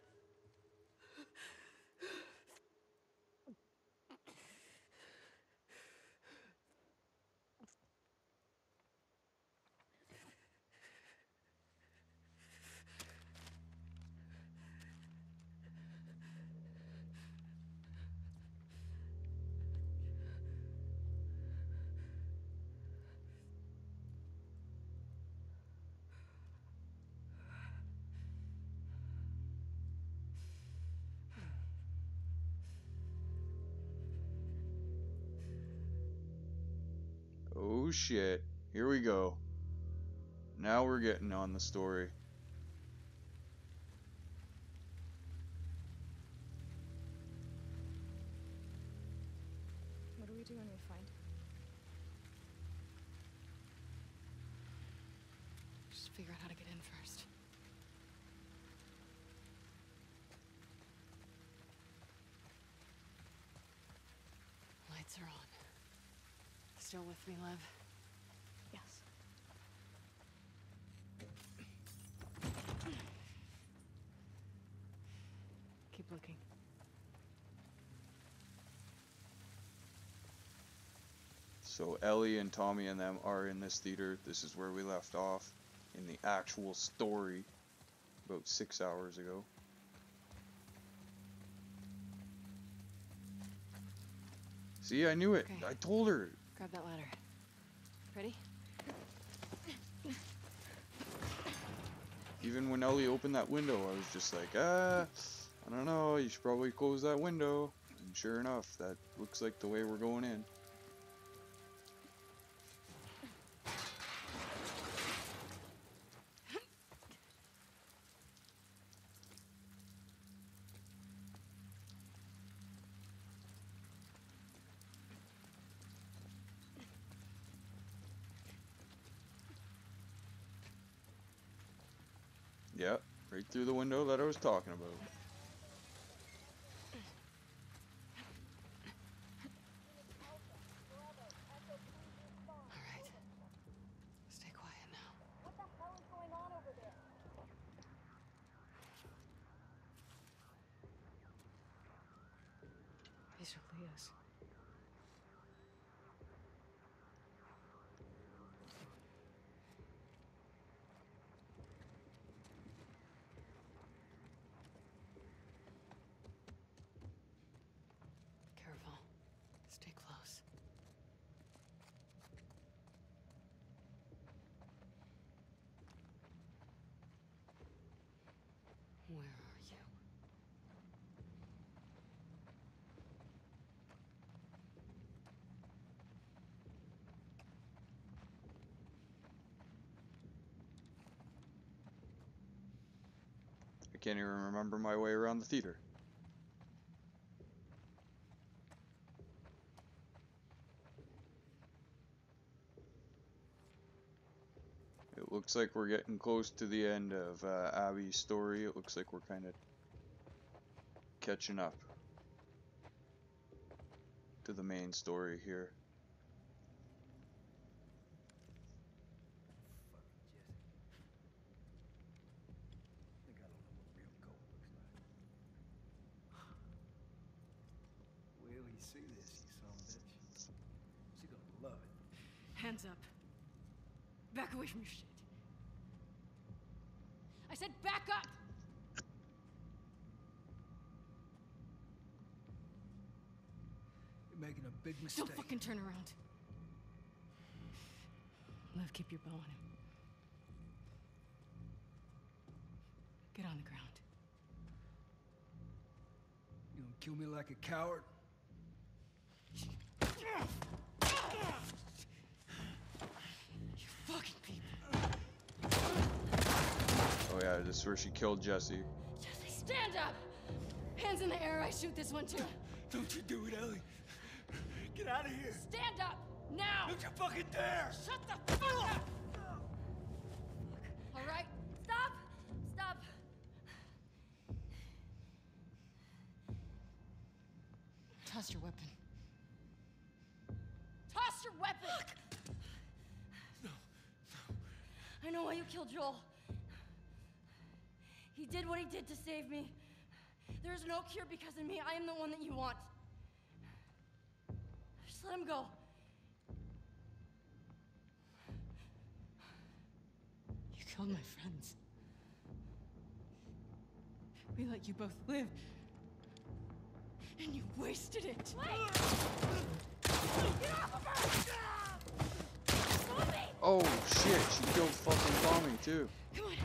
Oh shit, here we go. Now we're getting on the story. What do we do when we find her? Just figure out how to get in first. Lights are on. Still with me, Lev? Yes. Keep looking. So Ellie and Tommy and them are in this theater. This is where we left off in the actual story about six hours ago. See, I knew it. Okay. I told her. Grab that ladder. Ready? Even when Ellie opened that window, I was just like, ah, I don't know, you should probably close that window. And sure enough, that looks like the way we're going in. Yep, right through the window that I was talking about. Alright. Stay quiet now. What the hell is going on over there? These are Leah's. Careful. Stay close. Where are you? can't even remember my way around the theater. It looks like we're getting close to the end of uh, Abby's story. It looks like we're kind of catching up to the main story here. Think I don't know what real gold looks like. Wait till you see this, you son of a bitch. She's gonna love it. Hands up. Back away from your shit. I said back up! You're making a big mistake. Don't fucking turn around. Lev, keep your bow on him. Get on the ground. You gonna kill me like a coward? You fucking people. Oh yeah, this is where she killed Jesse. Jesse, stand up! Hands in the air, I shoot this one too. Don't you do it, Ellie. Get out of here. Stand up! Now! Don't you fucking dare! Shut the fuck up! All right? Stop! Stop! Toss your weapon. Toss your weapon! No, I know why you killed Joel. He did what he did to save me. There is no cure because of me. I am the one that you want. Just let him go. You killed my friends. We let you both live. And you wasted it. Wait! Get off of her! Move me! Oh shit, she killed fucking Tommy too. Come on.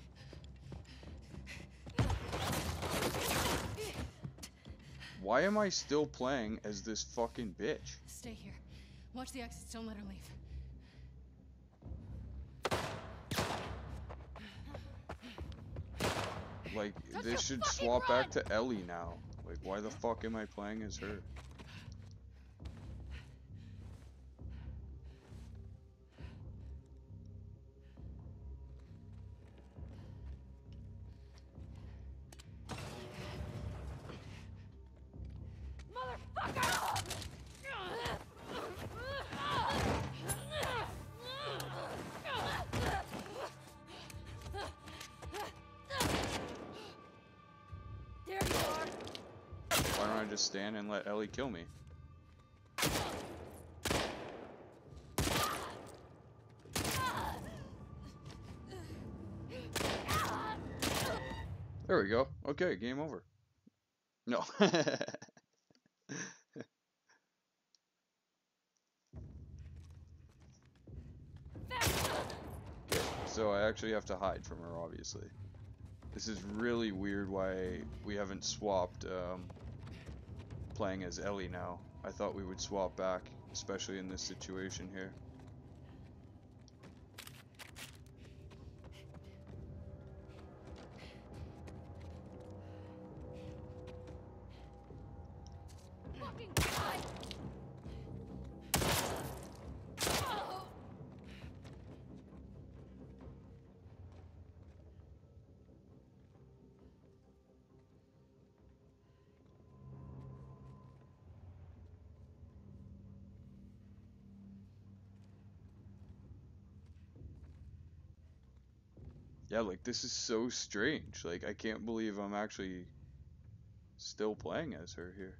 Why am I still playing as this fucking bitch? Stay here. Watch the exits. Don't let her leave. Like, Don't this you should fucking swap run! back to Ellie now. Like, why the fuck am I playing as her? There you are. Why don't I just stand and let Ellie kill me? There we go. Okay, game over. No. So I actually have to hide from her, obviously. This is really weird why we haven't swapped um, playing as Ellie now. I thought we would swap back, especially in this situation here. Fucking God! Oh. Yeah, like, this is so strange. Like, I can't believe I'm actually still playing as her here.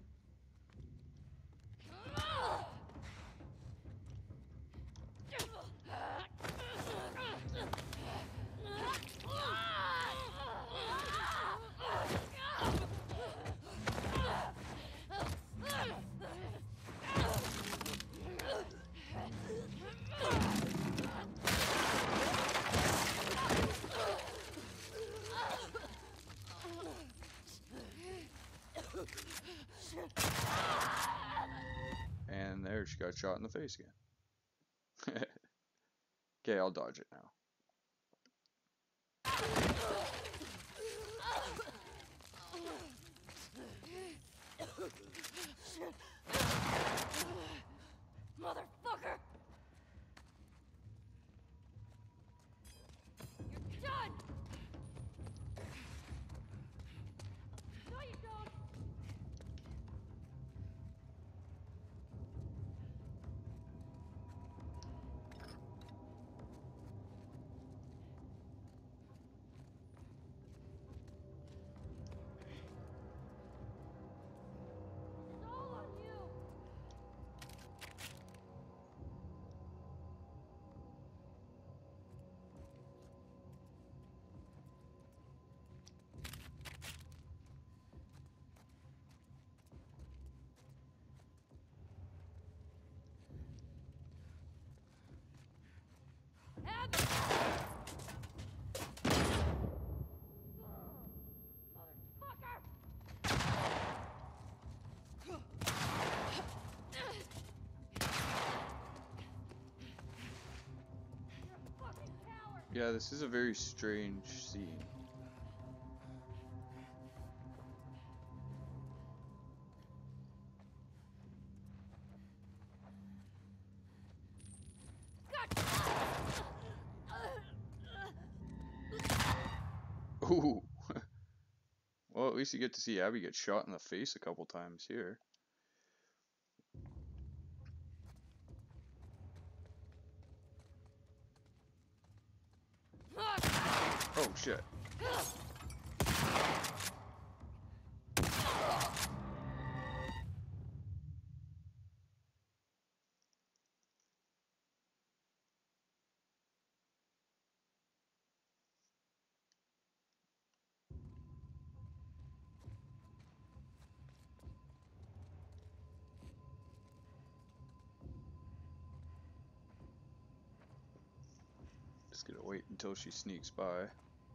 And there, she got shot in the face again. Okay, I'll dodge it now. Motherfucker! You're done! No, you don't! It's all on you! Abby! Motherfucker! You're a fucking coward! Yeah, this is a very strange scene. Ooh. Well, at least you get to see Abby get shot in the face a couple times here. Oh shit. Just gonna wait until she sneaks by.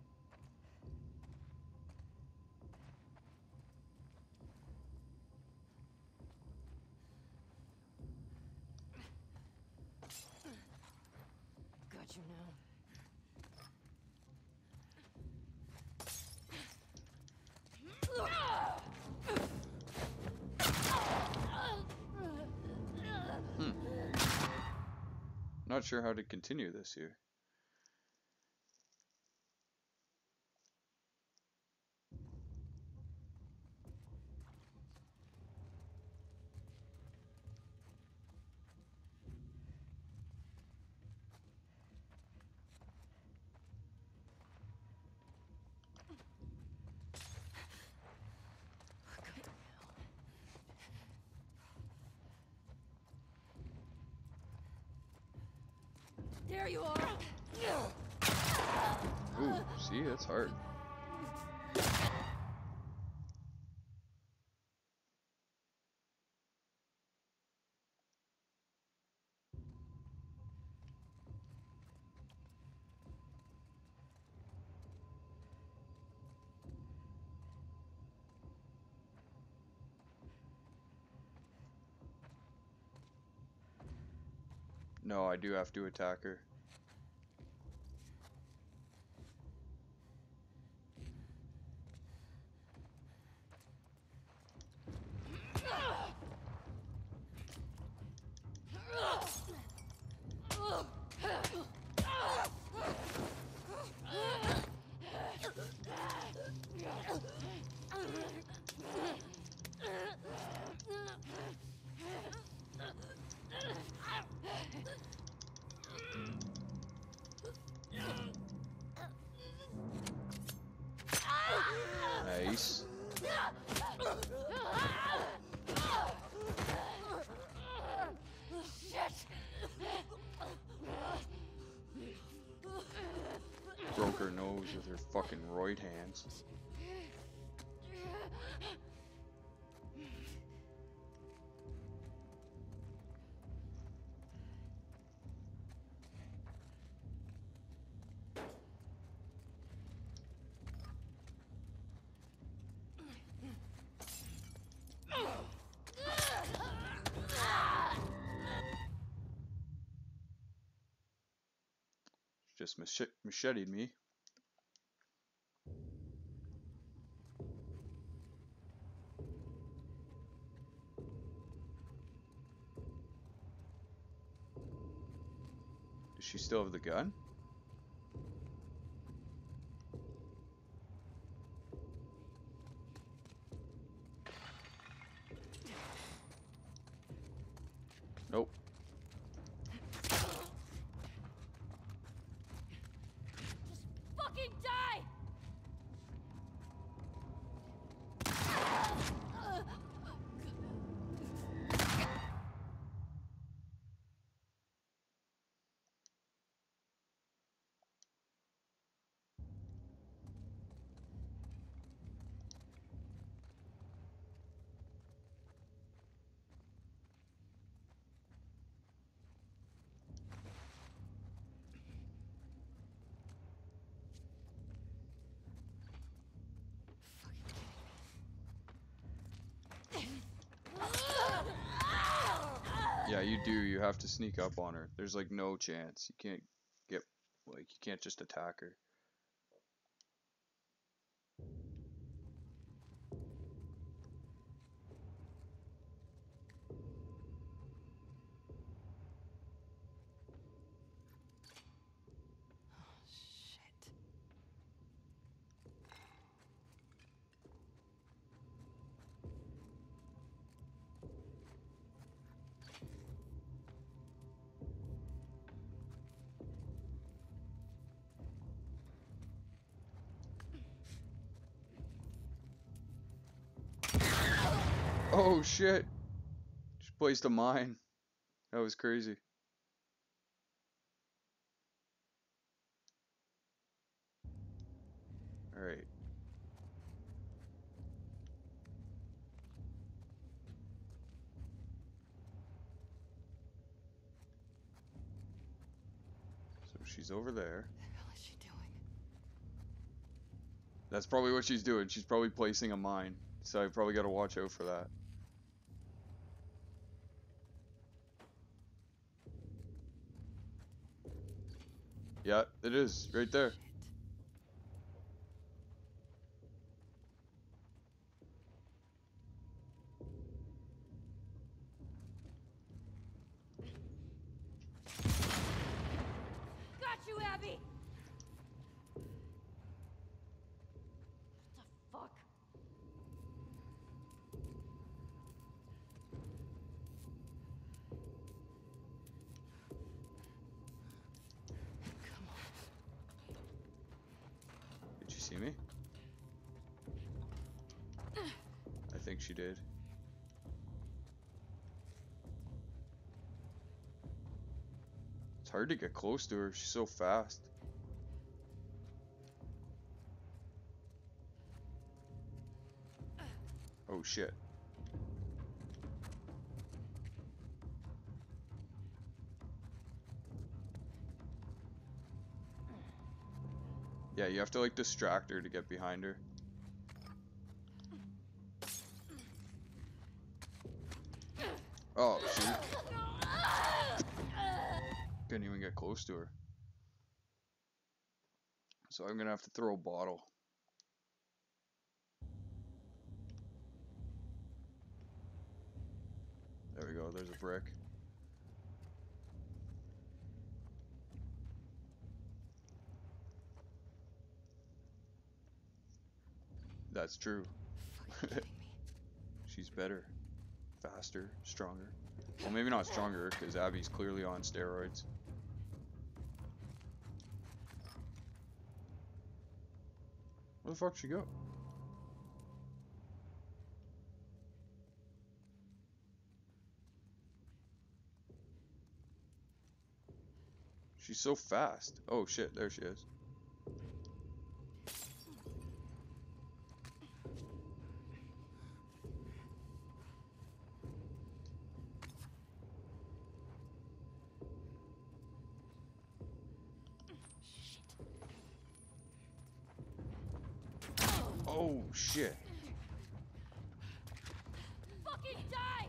Got you now. Hmm. Not sure how to continue this here. There you are! Ooh, see, that's hard. No, I do have to attack her. Nice. Broke her nose with her fucking roid hands. Just mach macheted me. she still have the gun? Nope. Fucking die! Yeah, you do. You have to sneak up on her. There's like no chance. You can't get, like, you can't just attack her. Shit. Oh shit! She placed a mine. That was crazy. Alright. So she's over there. What the hell is she doing? That's probably what she's doing. She's probably placing a mine. So I probably gotta watch out for that. Yeah, it is. Right there. Shit. Got you, Abby! What the fuck? Come on. Did she see me? I think she did. It's hard to get close to her. She's so fast. Oh shit. Yeah, you have to like distract her to get behind her. Oh, shoot. Couldn't even get close to her. So I'm gonna have to throw a bottle. There we go, there's a brick. That's true. Fucking kidding me. She's better, faster, stronger. Well, maybe not stronger, because Abby's clearly on steroids. Where the fuck did she go? She's so fast. Oh shit, there she is. Oh shit. Fucking die!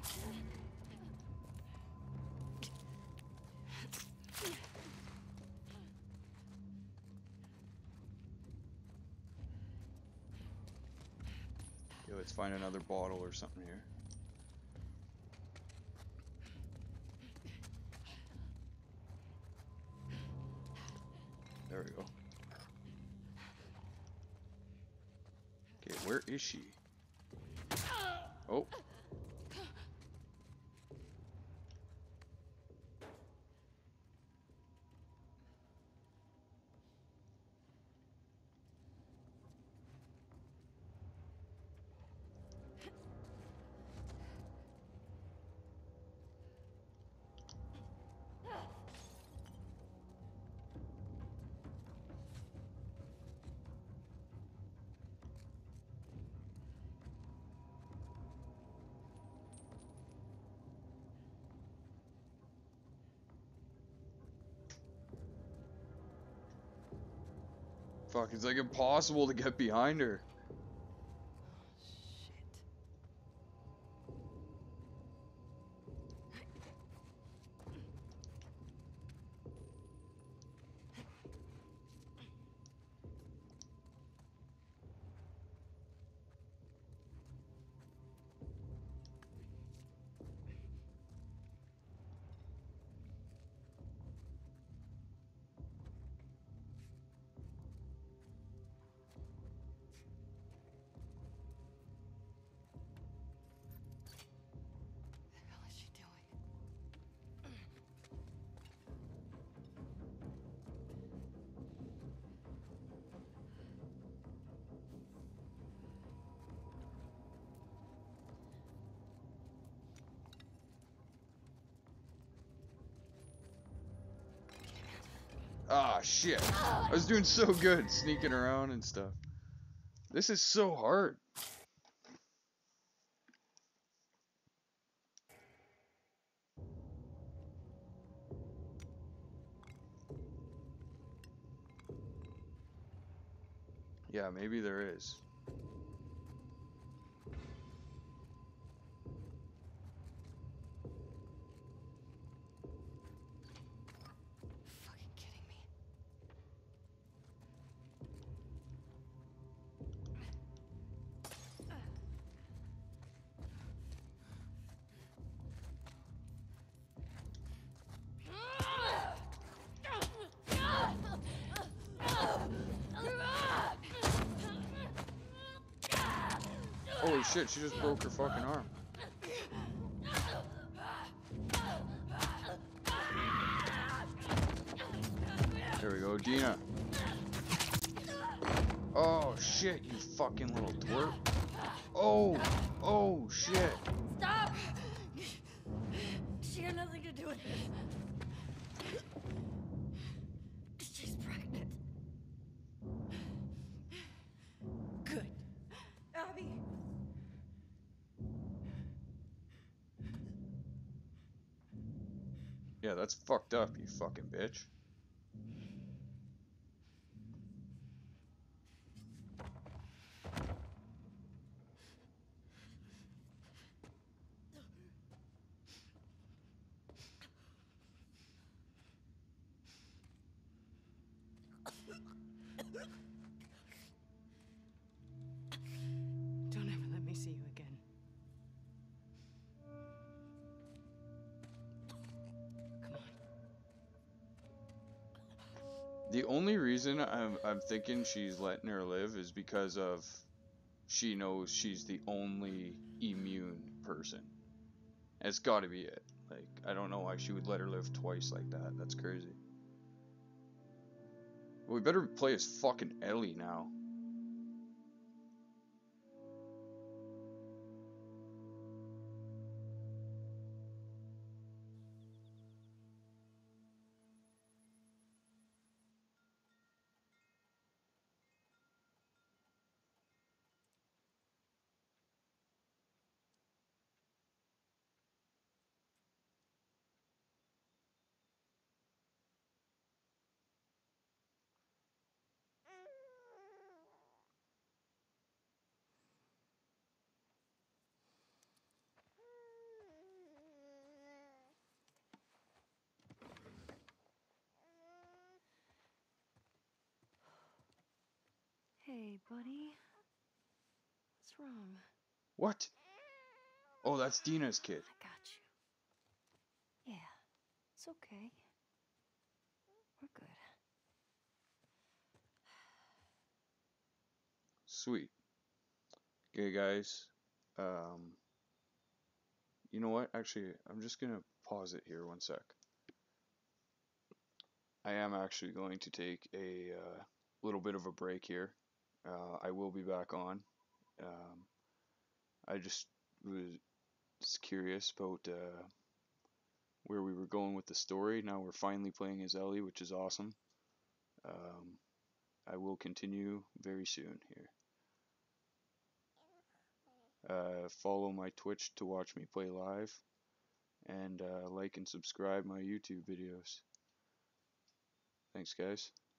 Okay, let's find another bottle or something here. There we go. Okay, where is she? Oh. Fuck, it's like impossible to get behind her. Shit. What the hell is she doing? Ah, shit. I was doing so good sneaking around and stuff. This is so hard. Yeah, maybe there is. Fucking kidding me. Holy shit, she just broke her fucking arm. There we go, Dina. Oh shit, you fucking little twerp. Oh, oh shit. Stop! She had nothing to do with it. She's pregnant. Good. Abby. Yeah, that's fucked up, you fucking bitch. Don't ever let me see you again. Come on. The only reason I'm, I'm thinking she's letting her live is because of she knows she's the only immune person. It's gotta be it. Like, I don't know why she would let her live twice like that. That's crazy. Well, we better play as fucking Ellie now. Hey, buddy. What's wrong? What? Oh, that's Dina's kid. I got you. Yeah, it's okay. We're good. Sweet. Okay, guys. Um, you know what? Actually, I'm just gonna pause it here one sec. I am actually going to take a uh, little bit of a break here. Uh, I will be back on. Um, I just was curious about uh, where we were going with the story. Now we're finally playing as Ellie, which is awesome. Um, I will continue very soon here. Uh, follow my Twitch to watch me play live, and uh, like and subscribe my YouTube videos. Thanks, guys.